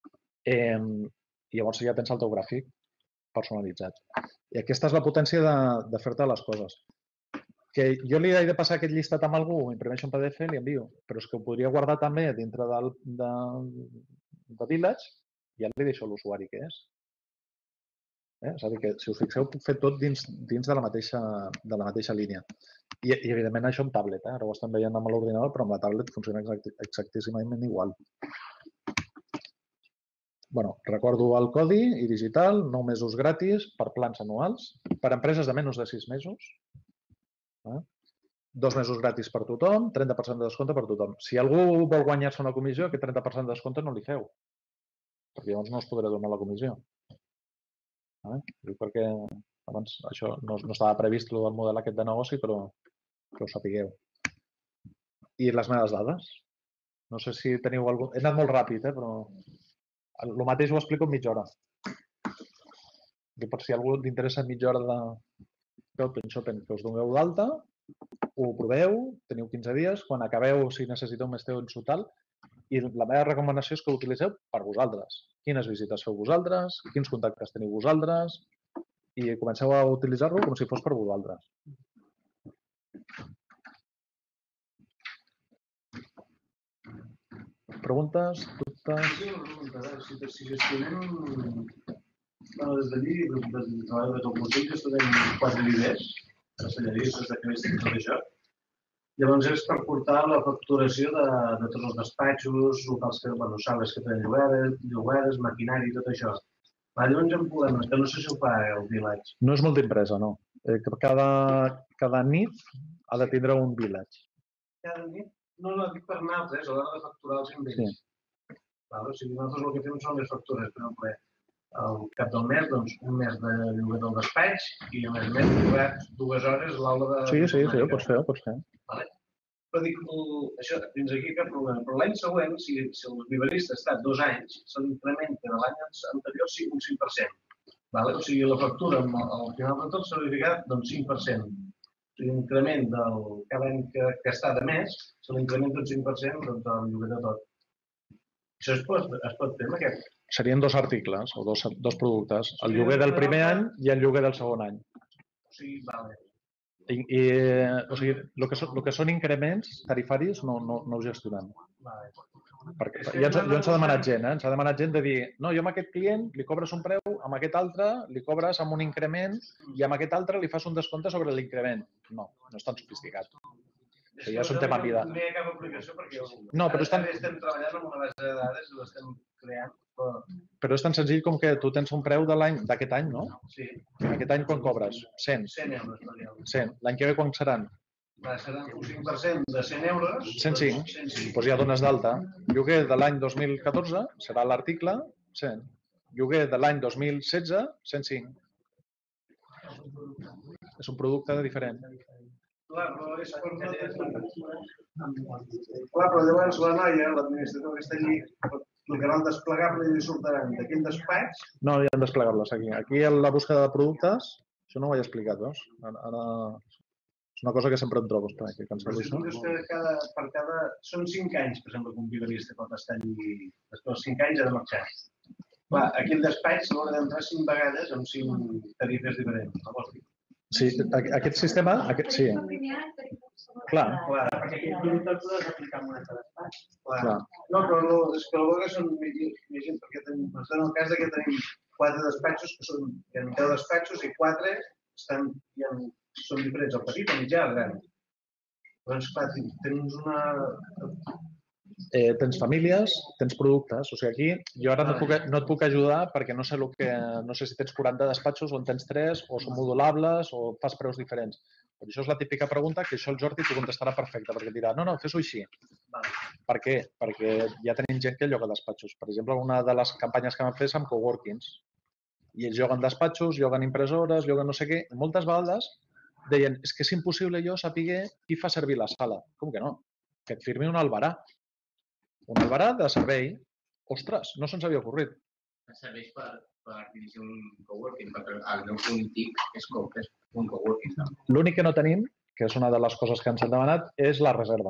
I llavors ja tens el teu gràfic personalitzat. I aquesta és la potència de fer-te les coses. Que jo li he de passar aquest llistat amb algú, imprimeixo un P D F i li envio, però és que ho podria guardar també dintre de Village i ja li deixo l'usuari que és. És a dir, que si us fixeu, puc fer tot dins de la mateixa línia. I, evidentment, això amb tablet. Ara ho estem veient amb l'ordinador, però amb la tablet funciona exactíssimament igual. Bueno, recordo el codi i digital, nou mesos gratis per plans anuals, per empreses de menys de sis mesos, dos mesos gratis per tothom, trenta per cent de descompte per tothom. Si algú vol guanyar-se una comissió, aquest trenta per cent de descompte no li feu, perquè llavors no us podré donar la comissió. Perquè abans això no estava previst el model aquest de negoci, però que ho sapigueu. I les meves dades. No sé si teniu algun... He anat molt ràpid, però el mateix ho explico en mitja hora. Per si a algú li interessa mitja hora d'Open Shopping, que us doneu d'alta, ho proveu, teniu quinze dies, quan acabeu, si necessiteu més temps o tal, i la meva recomanació és que ho utilitzeu per vosaltres. Quines visites feu vosaltres, quins contactes teniu vosaltres, i comenceu a utilitzar-lo com si fos per vosaltres. Preguntes? Dubtes? Si gestionem des d'allí, des del treball de tot músic, gestionem quatre líders, castelleristes, de creació, tot això. Llavors és per portar la facturació de tots els despatxos, locals que, bueno, sales que tenen llogueres, maquinari, tot això. Llavors en podem, que no sé si ho fa el Village. No és multiempresa, no. Cada nit ha de tindre un Village. Cada nit? No, no, dic per nosaltres, a l'hora de facturar els invents. O sigui, nosaltres el que fem són les factures, per exemple, al cap del mes, doncs, un mes de lloguer del despatx i a més a més llogar dues hores l'hora de... Sí, sí, sí, ho pots fer, ho pots fer. Però dic, això, fins aquí cap problema. Però l'any següent, si el viverista ha estat dos anys, se l'incrementa de l'any anterior un cinc per cent. O sigui, la factura al final de tot s'ha verificat doncs cinc per cent. O sigui, l'increment del cada any que està de més, se l'incrementa un cinc per cent del lloguer de tot. Això es pot fer amb aquest? Serien dos articles o dos productes, el lloguer del primer any i el lloguer del segon any. O sigui, vale. O sigui, el que són increments tarifaris no ho gestionem. Perquè ja ens, ja ens ha demanat gent, eh? Ens ha demanat gent de dir, no, jo amb aquest client li cobres un preu, amb aquest altre li cobres amb un increment i amb aquest altre li fas un descompte sobre l'increment. No, no és tan sofisticat. Ja és un tema a vida. No hi ha cap aplicació perquè no, però estan... estem treballant amb una base de dades i l'estem creant. Però... però és tan senzill com que tu tens un preu de l'any d'aquest any, no? Sí. Aquest any quan cobres? cent. cent euros per dia. cent. L'any que ve quan seran? Va, seran un cinc per cent de cent euros. cent cinc. Doncs ja dones d'alta. Lloguer de l'any dos mil catorze serà l'article cent. Lloguer de l'any dos mil setze, cent cinc. És un producte diferent. Clar, però és per no tenir... Clar, però llavors la noia, l'administrador que està allí, clicarà el desplegable i li sortiran d'aquell despatx. No, hi ha desplegables aquí. Aquí la búsqueda de productes, això no ho he explicat, veus? Ara... És una cosa que sempre em trobo, espera, que cansar d'això. Però si tu dius que cada, per cada... Són cinc anys, per exemple, que un vigarista pot estar allí, després dels cinc anys ha de marxar. Clar, aquí el despatx l'haurà d'entrar cinc vegades amb cinc tarifes diferents, no vols dir? Sí, aquest sistema, aquest, sí. Clar. Clar, perquè aquest producte el podes aplicar en un altre despatx. Clar. No, però no, és que el són més gent, perquè tenim, en el cas que tenim quatre despatxos, que són, hi ha deu despatxos i quatre estan, hi ha, són diferents, el petit, el mitjà, el gran. Doncs, clar, tens una... Eh, tens famílies, tens productes. O sigui, aquí jo ara no, puc, no et puc ajudar perquè no sé, el que, no sé si tens quaranta despatxos o en tens tres, o són modulables o fas preus diferents. Per això és la típica pregunta que això el Jordi t'ho contestarà perfecte, perquè et dirà, no, no, fes-ho així. Per què? Perquè ja tenim gent que lloga despatxos. Per exemple, una de les campanyes que vam fer és amb coworkings. I ells lloguen despatxos, lloguen impressores, lloguen no sé què. I moltes vegades deien, és que és impossible jo saber qui fa servir la sala. Com que no? Que et firmi un albarà. Un albarà de servei. Ostres, no se'ns havia ocorrit. Serveix per, per dirigir un coworking, perquè el meu punt TIC és, és un coworking. L'únic que no tenim, que és una de les coses que ens han demanat, és la reserva.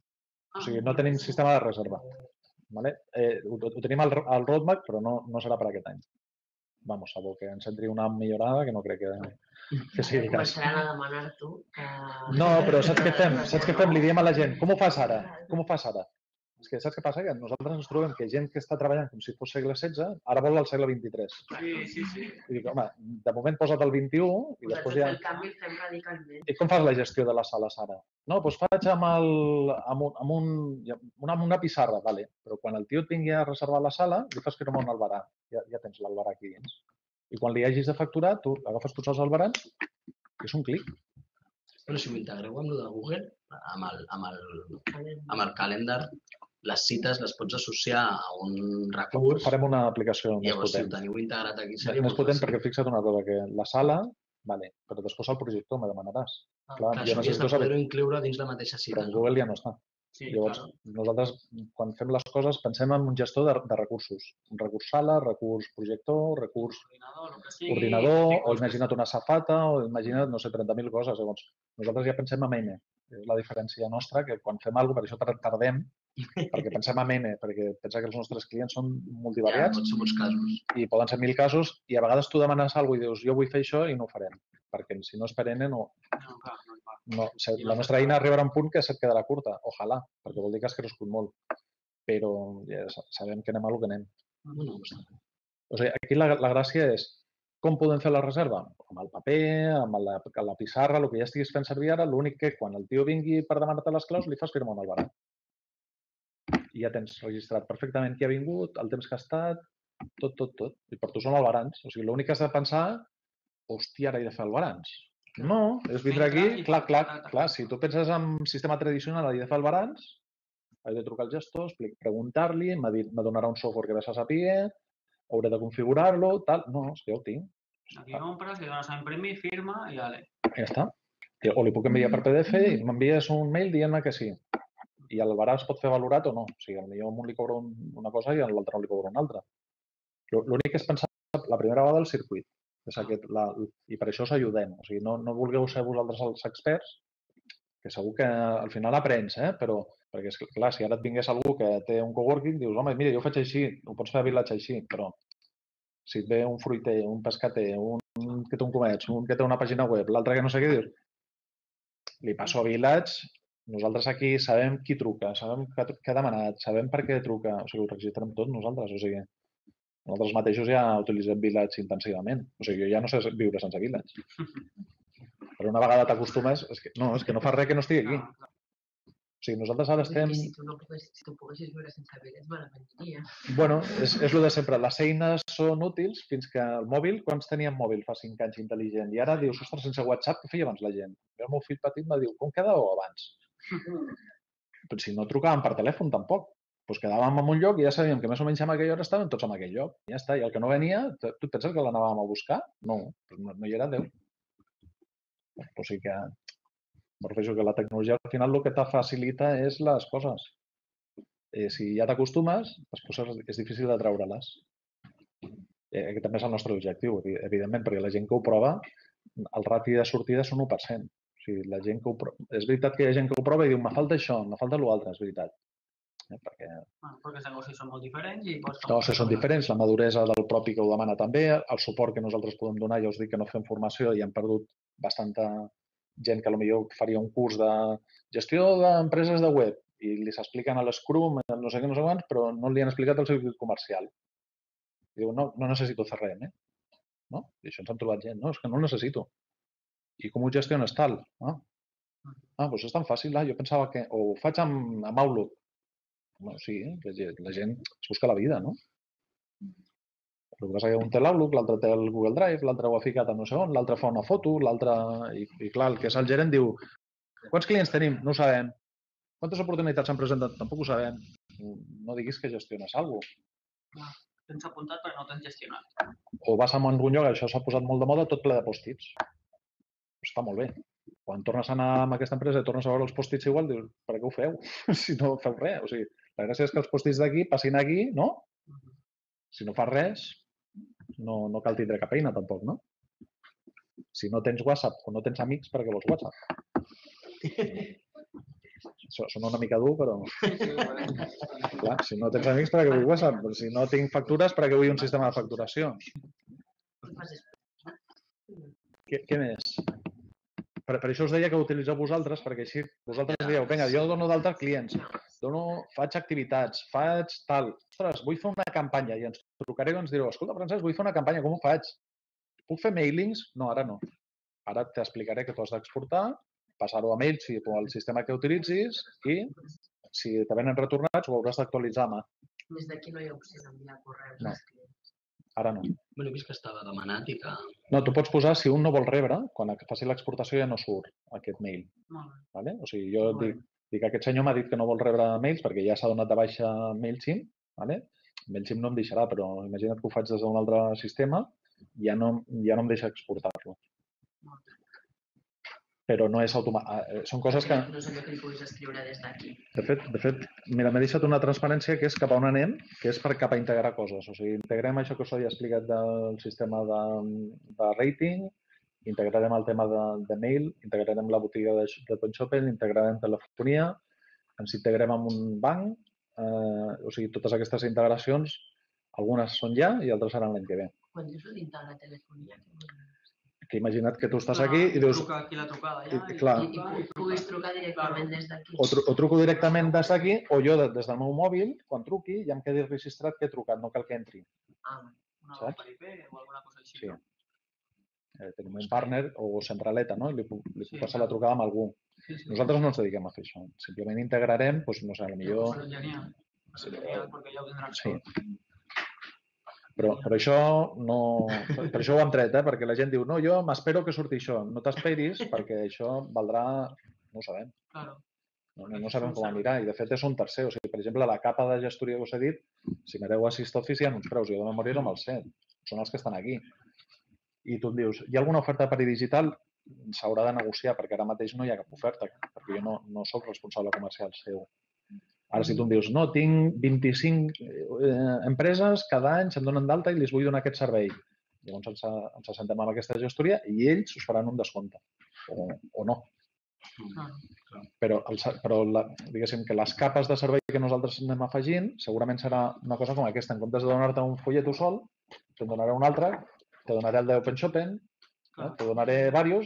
O sigui, no tenim sistema de reserva. Vale? Eh, ho, ho tenim al, al roadmap, però no, no serà per aquest any. Vamos, salvo que ens entri una millorada, que no crec que, que sigui el cas. Començaran a demanar-t'ho que... No, però saps què fem? Saps què fem? Li diem a la gent, com ho fas ara? Com ho fas ara? És que saps què passa? Que nosaltres ens trobem que gent que està treballant com si fos segle setze, ara vol el segle vint-i-tres. Sí, sí, sí. I dic, home, de moment posa't el vint-i-u i després ja... El canvi el fem radicalment. I com fas la gestió de les sales ara? No, doncs faig amb, el, amb, un, amb, un, una, amb una pissarra, vale. Però quan el tio et vingui a reservar la sala, li fas firmar un albarà. Ja, ja tens l'albarà aquí dins. I quan li hagis de facturar, tu agafes tots els albarans i és un clic. Però si ho integreu amb el de Google, amb el, amb el, amb el calendar, les cites les pots associar a un recurs. Farem una aplicació més llavors, potent. Si ho teniu integrat aquí, seria més potent perquè fixa't una cosa, que la sala, vale, però després el projector me demanaràs. Ah, clar, clar, jo això necessito has de saber... poder-ho incloure dins la mateixa cita. Però en Google ja no està. Sí, llavors, claro. Nosaltres, quan fem les coses, pensem en un gestor de, de recursos. Un recurs sala, recurs projector, recurs ordinador, sigui, ordinador o imagina't una safata, o imagina't, no sé, trenta mil coses. Llavors, nosaltres ja pensem en N. És la diferència nostra, que quan fem alguna cosa, per això tardem, perquè pensem en N, perquè pensa que els nostres clients són multivariats. Ja, pot ser molts casos. I poden ser mil casos, i a vegades tu demanes alguna cosa i dius, jo vull fer això i no ho farem. Perquè si no és per N, no... No, clar, no, clar. No, la nostra eina arribarà a un punt que se't quedarà curta, ojalà, perquè vol dir que has crescut molt. Però ja sabem que anem a lo que anem. No, o sigui, aquí la, la gràcia és com podem fer la reserva? Amb el paper, amb la, la pissarra, el que ja estiguis fent servir ara, l'únic que quan el tio vingui per demanar-te les claus li fas firmar un albarà. I ja tens registrat perfectament qui ha vingut, el temps que ha estat, tot, tot, tot. I per tu són albarans. O sigui, l'únic que has de pensar, hòstia, ara he de fer albarans. No, és vindre aquí, clar, clar, clar, si tu penses en sistema tradicional, he de fer albarans, he de trucar al gestor, preguntar-li, me donarà un software que ve a saber, hauré de configurar-lo, tal. No, és que ja ho tinc. Aquí compres, li dones a imprimir, firma i ale. Ja està. O li puc enviar per P D F i m'envies un mail dient-me que sí. I l'albarà es pot fer valorat o no. O sigui, potser a un li cobra una cosa i a l'altre no li cobra una altra. L'únic és pensar la primera vegada el circuit. És aquest, la, I per això us ajudem. O sigui, no, no vulgueu ser vosaltres els experts, que segur que al final aprens, eh? Però, perquè és clar, si ara et vingués algú que té un coworking, dius, home, mira, jo ho faig així, ho pots fer a Village així, però si et ve un fruiter, un pescater, un que té un comerç, un que té una pàgina web, l'altre que no sé què, dius, li passo a Village, nosaltres aquí sabem qui truca, sabem què ha demanat, sabem per què truca, o sigui, ho registrem tot nosaltres, o sigui, nosaltres mateixos ja utilitzem Village intensivament, o sigui, jo ja no sé viure sense Village. Però una vegada t'acostumes, és que no, és que no fa res que no estigui aquí. O sigui, nosaltres ara estem... Si tu no poguessis, si tu poguessis viure sense Village, me l'aprendiria. Bueno, és, és el de sempre. Les eines són útils fins que el mòbil, quants teníem mòbil fa cinc anys intel·ligent? I ara dius, ostres, sense WhatsApp, què feia abans la gent? El meu fill petit me diu, com quedàveu abans? Però si no trucàvem per telèfon tampoc. Doncs quedàvem en un lloc i ja sabíem que més o menys en aquella hora estàvem tots en aquell lloc. I ja està. I el que no venia, tu et penses que l'anàvem a buscar? No, no, no hi era Déu. O sigui que... Me refereixo que la tecnologia al final el que te facilita és les coses. Eh, si ja t'acostumes, les coses és difícil de treure-les. Eh, aquest també és el nostre objectiu, evidentment, perquè la gent que ho prova, el rati de sortida és un u per cent. O sigui, la gent que ho prova... És veritat que hi ha gent que ho prova i diu, me falta això, me falta l'altre, és veritat. Eh, perquè... Bueno, perquè els negocis són molt diferents i... Pots... Els negocis són diferents, la maduresa del propi que ho demana també, el suport que nosaltres podem donar, ja us dic que no fem formació i hem perdut bastanta gent que potser faria un curs de gestió d'empreses de web i li s'expliquen a l'Scrum, no sé què, no sé quants, però no li han explicat el circuit comercial. I diu, no, no necessito C R M. No? I això ens han trobat gent. No, és que no el necessito. I com ho gestiones tal? Ah, ah doncs és tan fàcil. Ah, jo pensava que... O ho faig amb, amb Outlook. Bueno, sí, la gent es busca la vida, no? El que passa és que un té l'Outlook, l'altre té el Google Drive, l'altre ho ha ficat a no sé on, l'altre fa una foto, l'altre... I, I clar, el que és el gerent diu, quants clients tenim? No ho sabem. Quantes oportunitats s'han presentat? Tampoc ho sabem. No diguis que gestiones alguna cosa. Tens apuntat però no tens gestionat. O vas a algun lloc, això s'ha posat molt de moda, tot ple de post-its. Està molt bé. Quan tornes a anar amb aquesta empresa i tornes a veure els post-its igual, dius, per què ho feu? Si no feu res. O sigui, la gràcia és que els post-its d'aquí passin aquí, no? Si no fas res, no, no cal tindre cap eina tampoc, no? Si no tens WhatsApp o no tens amics, per què vols WhatsApp? Sona una mica dur, però... Clar, si no tens amics, per què vull WhatsApp? Si no tinc factures, per què vull un sistema de facturació? Què, què més? Per, per això us deia que ho utilitzeu vosaltres, perquè així vosaltres dieu, vinga, jo dono d'altres clients, dono, faig activitats, faig tal. Ostres, vull fer una campanya i ens trucareu i ens direu, escolta, Francesc, vull fer una campanya, com ho faig? Puc fer mailings? No, ara no. Ara t'explicaré que tu has d'exportar, passar-ho a MailChimp o al sistema que utilitzis i si te venen retornats ho hauràs d'actualitzar a mà. Des d'aquí no hi ha opció d'enviar correus No. als clients. Ara no. Bueno, he vist que estava demanat i que... No, tu pots posar si un no vol rebre, quan faci l'exportació ja no surt aquest mail. Molt bé. Vale? O sigui, jo dic, dic que aquest senyor m'ha dit que no vol rebre mails perquè ja s'ha donat de baixa MailChimp. Vale? MailChimp no em deixarà, però imagina't que ho faig des d'un altre sistema, ja no, ja no em deixa exportar-lo. Però no és automàtic. Són coses que... No és allò que li puguis escriure des d'aquí. De fet, de fet, mira, m'he deixat una transparència que és cap a on anem, que és per cap a integrar coses. O sigui, integrem això que us havia explicat del sistema de, de rating, integrarem el tema de, de mail, integrarem la botiga de, de PointShopping, integrarem telefonia, ens integrem amb un banc, eh, o sigui, totes aquestes integracions, algunes són ja i altres seran l'any que ve. Quan dius d'integrar telefonia, què vols dir? Que imagina't que tu estàs aquí i dius... Truca aquí la trucada ja. I, clar, I, i puguis trucar directament des d'aquí. o, tru, o truco directament des d'aquí o jo des del meu mòbil, quan truqui, ja em quedi registrat que he trucat, no cal que entri. Ah, Una Saps? per I P o alguna cosa així. Sí. Eh, tenim un partner o centraleta, no? I li puc, li puc Sí, passar clar. la trucada amb algú. Sí, sí. Nosaltres no ens dediquem a fer això. Simplement integrarem, doncs, no sé, potser... Pues genial. Pues genial, porque ya ho tindran Sí. tot. Però, però això no... Per això ho hem tret, eh? Perquè la gent diu, no, jo m'espero que surti això. No t'esperis perquè això valdrà... No ho sabem. Claro. No, no, no sabem com anirà. I, de fet, és un tercer. O sigui, per exemple, la capa de gestoria que us he dit, si mireu a SysOffice hi ha uns preus. Jo de memòria no me'ls sé. Són els que estan aquí. I tu em dius, hi ha alguna oferta per digital? S'haurà de negociar, perquè ara mateix no hi ha cap oferta, perquè jo no, no sóc responsable comercial seu. Ara, si tu em dius, no, tinc vint-i-cinc eh, empreses, cada any se'n donen d'alta i li vull donar aquest servei. Llavors ens, ens assentem amb aquesta gestoria i ells us faran un descompte, o, o no. Però, el, però la, diguéssim que les capes de servei que nosaltres anem afegint segurament serà una cosa com aquesta. En comptes de donar-te un follet tu sol, te'n donaré un altre, te donaré el d'OpenShopping, eh, te donaré diversos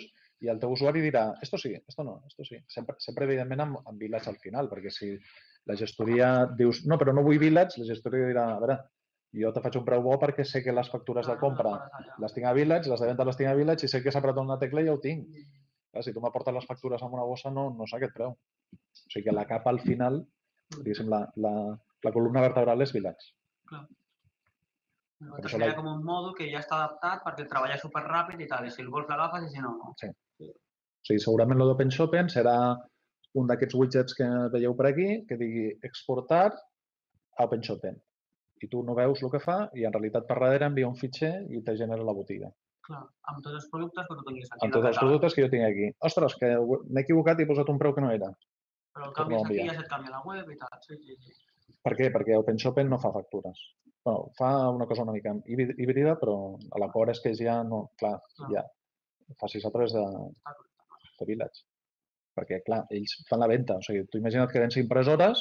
i el teu usuari dirà, esto sí, esto no, esto sí. Sempre, sempre evidentment, amb, amb Village al final, perquè si la gestoria dius, no, però no vull Village, la gestoria dirà, a veure, jo te faig un preu bo perquè sé que les factures de compra les tinc a Village, les de venda les tinc a Village i sé que s'ha apretat una tecla i ja ho tinc. Clar, si tu m'aportes les factures amb una bossa, no, no sé aquest preu. O sigui que la capa al final, diguéssim, la, la, la columna vertebral és Village. Clar. Per Nosaltres això crea la- com un mòdul que ja està adaptat perquè treballa superràpid i tal, i si el vols l'agafes i si no, no. Sí. O sigui, segurament el d'OpenShopen serà un d'aquests widgets que veieu per aquí que digui exportar a OpenShopen. I tu no veus el que fa i en realitat per darrere envia un fitxer i te genera la botiga. Clar, amb tots els productes que tu tinguis aquí. Amb tots els productes que jo tinc aquí. Ostres, que m'he equivocat i he posat un preu que no era. Però el torno a canvies aquí, enviar. ja se't canvia la web i tal. Sí, sí, sí. Per què? Perquè OpenShopen no fa factures. Bueno, fa una cosa una mica híbrid- híbrida, però a l'acord és que ja no... Clar, Clar. ja facis a través de, Està correcte. de Village. Perquè, clar, ells fan la venda. O sigui, tu imagina't que vens impressores,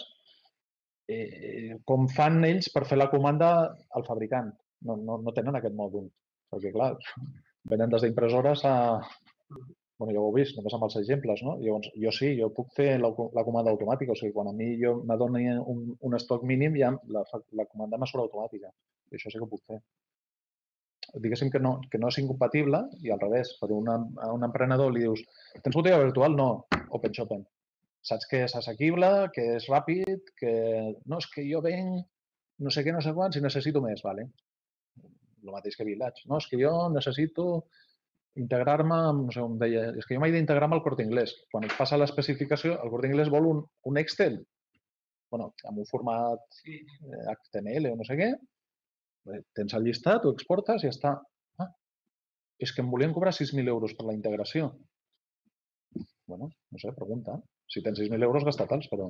eh, com fan ells per fer la comanda al fabricant. No, no, no tenen aquest mòdul. Perquè, clar, venen des d'impressores a... Bueno, ja ho heu vist, només amb els exemples, no? Llavors, jo sí, jo puc fer la, la comanda automàtica. O sigui, quan a mi jo m'adoni un, un estoc mínim, ja la, la comanda me surt automàtica. I això sí que ho puc fer. Diguéssim que no, que no és incompatible i al revés, per una, a un emprenedor li dius tens botiga virtual? No, OpenShopen. Saps que és assequible, que és ràpid, que no, és que jo venc no sé què, no sé quants i necessito més, vale? El mateix que Village. No, és que jo necessito integrar-me amb, no sé, em deia, és que jo m'he d'integrar amb el Corte Inglés. Quan et passa l'especificació, el Corte Inglés vol un, un Excel, bueno, amb un format Sí, sí. eh, H T M L o no sé què, tens el llistat, ho exportes i ja està. Ah, és que em volien cobrar sis mil euros per la integració. Bueno, no sé, pregunta. Si tens sis mil euros, gasta-te'ls, però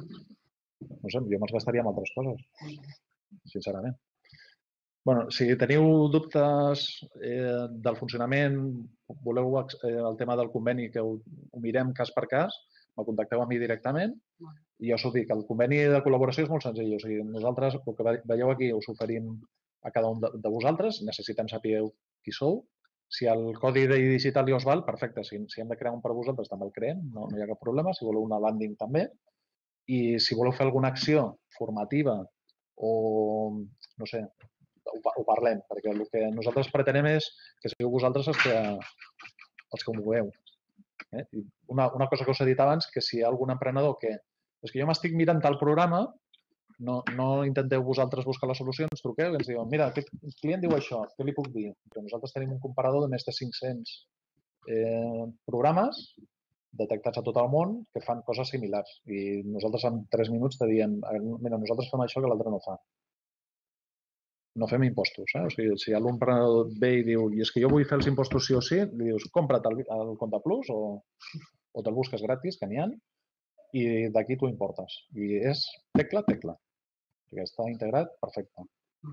no sé, jo me'ls gastaria en altres coses, sincerament. Bueno, si teniu dubtes eh, del funcionament, voleu eh, el tema del conveni que ho, ho mirem cas per cas, me contacteu a mi directament i ja us ho dic, el conveni de col·laboració és molt senzill. O sigui, nosaltres, el que veieu aquí, us oferim a cada un de, de vosaltres, necessitem saber qui sou. Si el codi digital ja us val, perfecte. Si, si hem de crear un per vosaltres, també el creem, no, no hi ha cap problema. Si voleu una landing, també. I si voleu fer alguna acció formativa o, no sé, ho, ho parlem, perquè el que nosaltres pretenem és que sigueu vosaltres els que, els que ho mogueu. Eh? I una, una cosa que us he dit abans, que si hi ha algun emprenedor que és que jo m'estic mirant tal programa, no, no intenteu vosaltres buscar la solució, ens truqueu i ens diuen, mira, aquest client diu això, què li puc dir? Però nosaltres tenim un comparador de més de cinc-cents eh, programes detectats a tot el món que fan coses similars. I nosaltres en tres minuts te diem, mira, nosaltres fem això que l'altre no fa. No fem impostos. Eh? O sigui, si l'emprenedor ve i diu, i és que jo vull fer els impostos sí o sí, li dius, compra't el, el Compte Plus o, o te'l busques gratis, que n'hi ha, i d'aquí tu importes. I és tecla, tecla. Perquè està integrat, perfecte.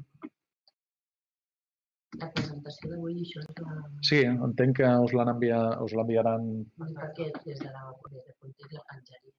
La presentació d'avui, això és la... Sí, entenc que us l'han enviat, us l'enviaran... Perquè des de la des de Context la penjaria.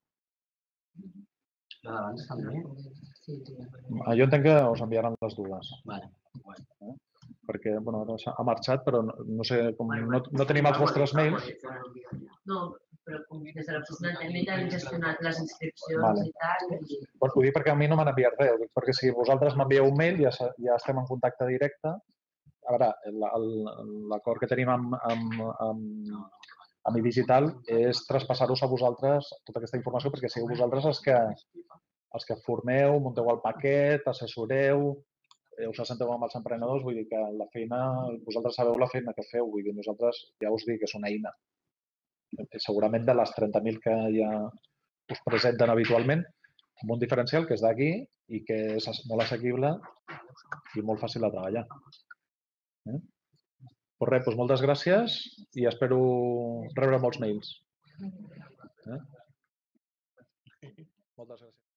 La d'abans també? Sí, sí. Jo entenc que us enviaran les dues. Vale. Perquè, bueno, ara ha marxat, però no, no sé, com no, no tenim els vostres mails. No, però com des de l'oficina tècnica hem gestionat les inscripcions Vale. i tal. I... Pues ho dic perquè a mi no m'han enviat res, ho dic perquè si vosaltres m'envieu un mail ja, ja estem en contacte directe. A veure, l'acord que tenim amb, amb, amb, amb iDigital és traspassar-vos a vosaltres tota aquesta informació perquè sigueu vosaltres els que, els que formeu, munteu el paquet, assessoreu, us assenteu amb els emprenedors, vull dir que la feina, vosaltres sabeu la feina que feu, vull dir, nosaltres ja us dic que és una eina. Segurament de les trenta mil que ja us presenten habitualment, amb un diferencial que és d'aquí i que és molt assequible i molt fàcil de treballar. Eh? Pues res, doncs moltes gràcies i espero rebre molts mails. Eh? Moltes gràcies.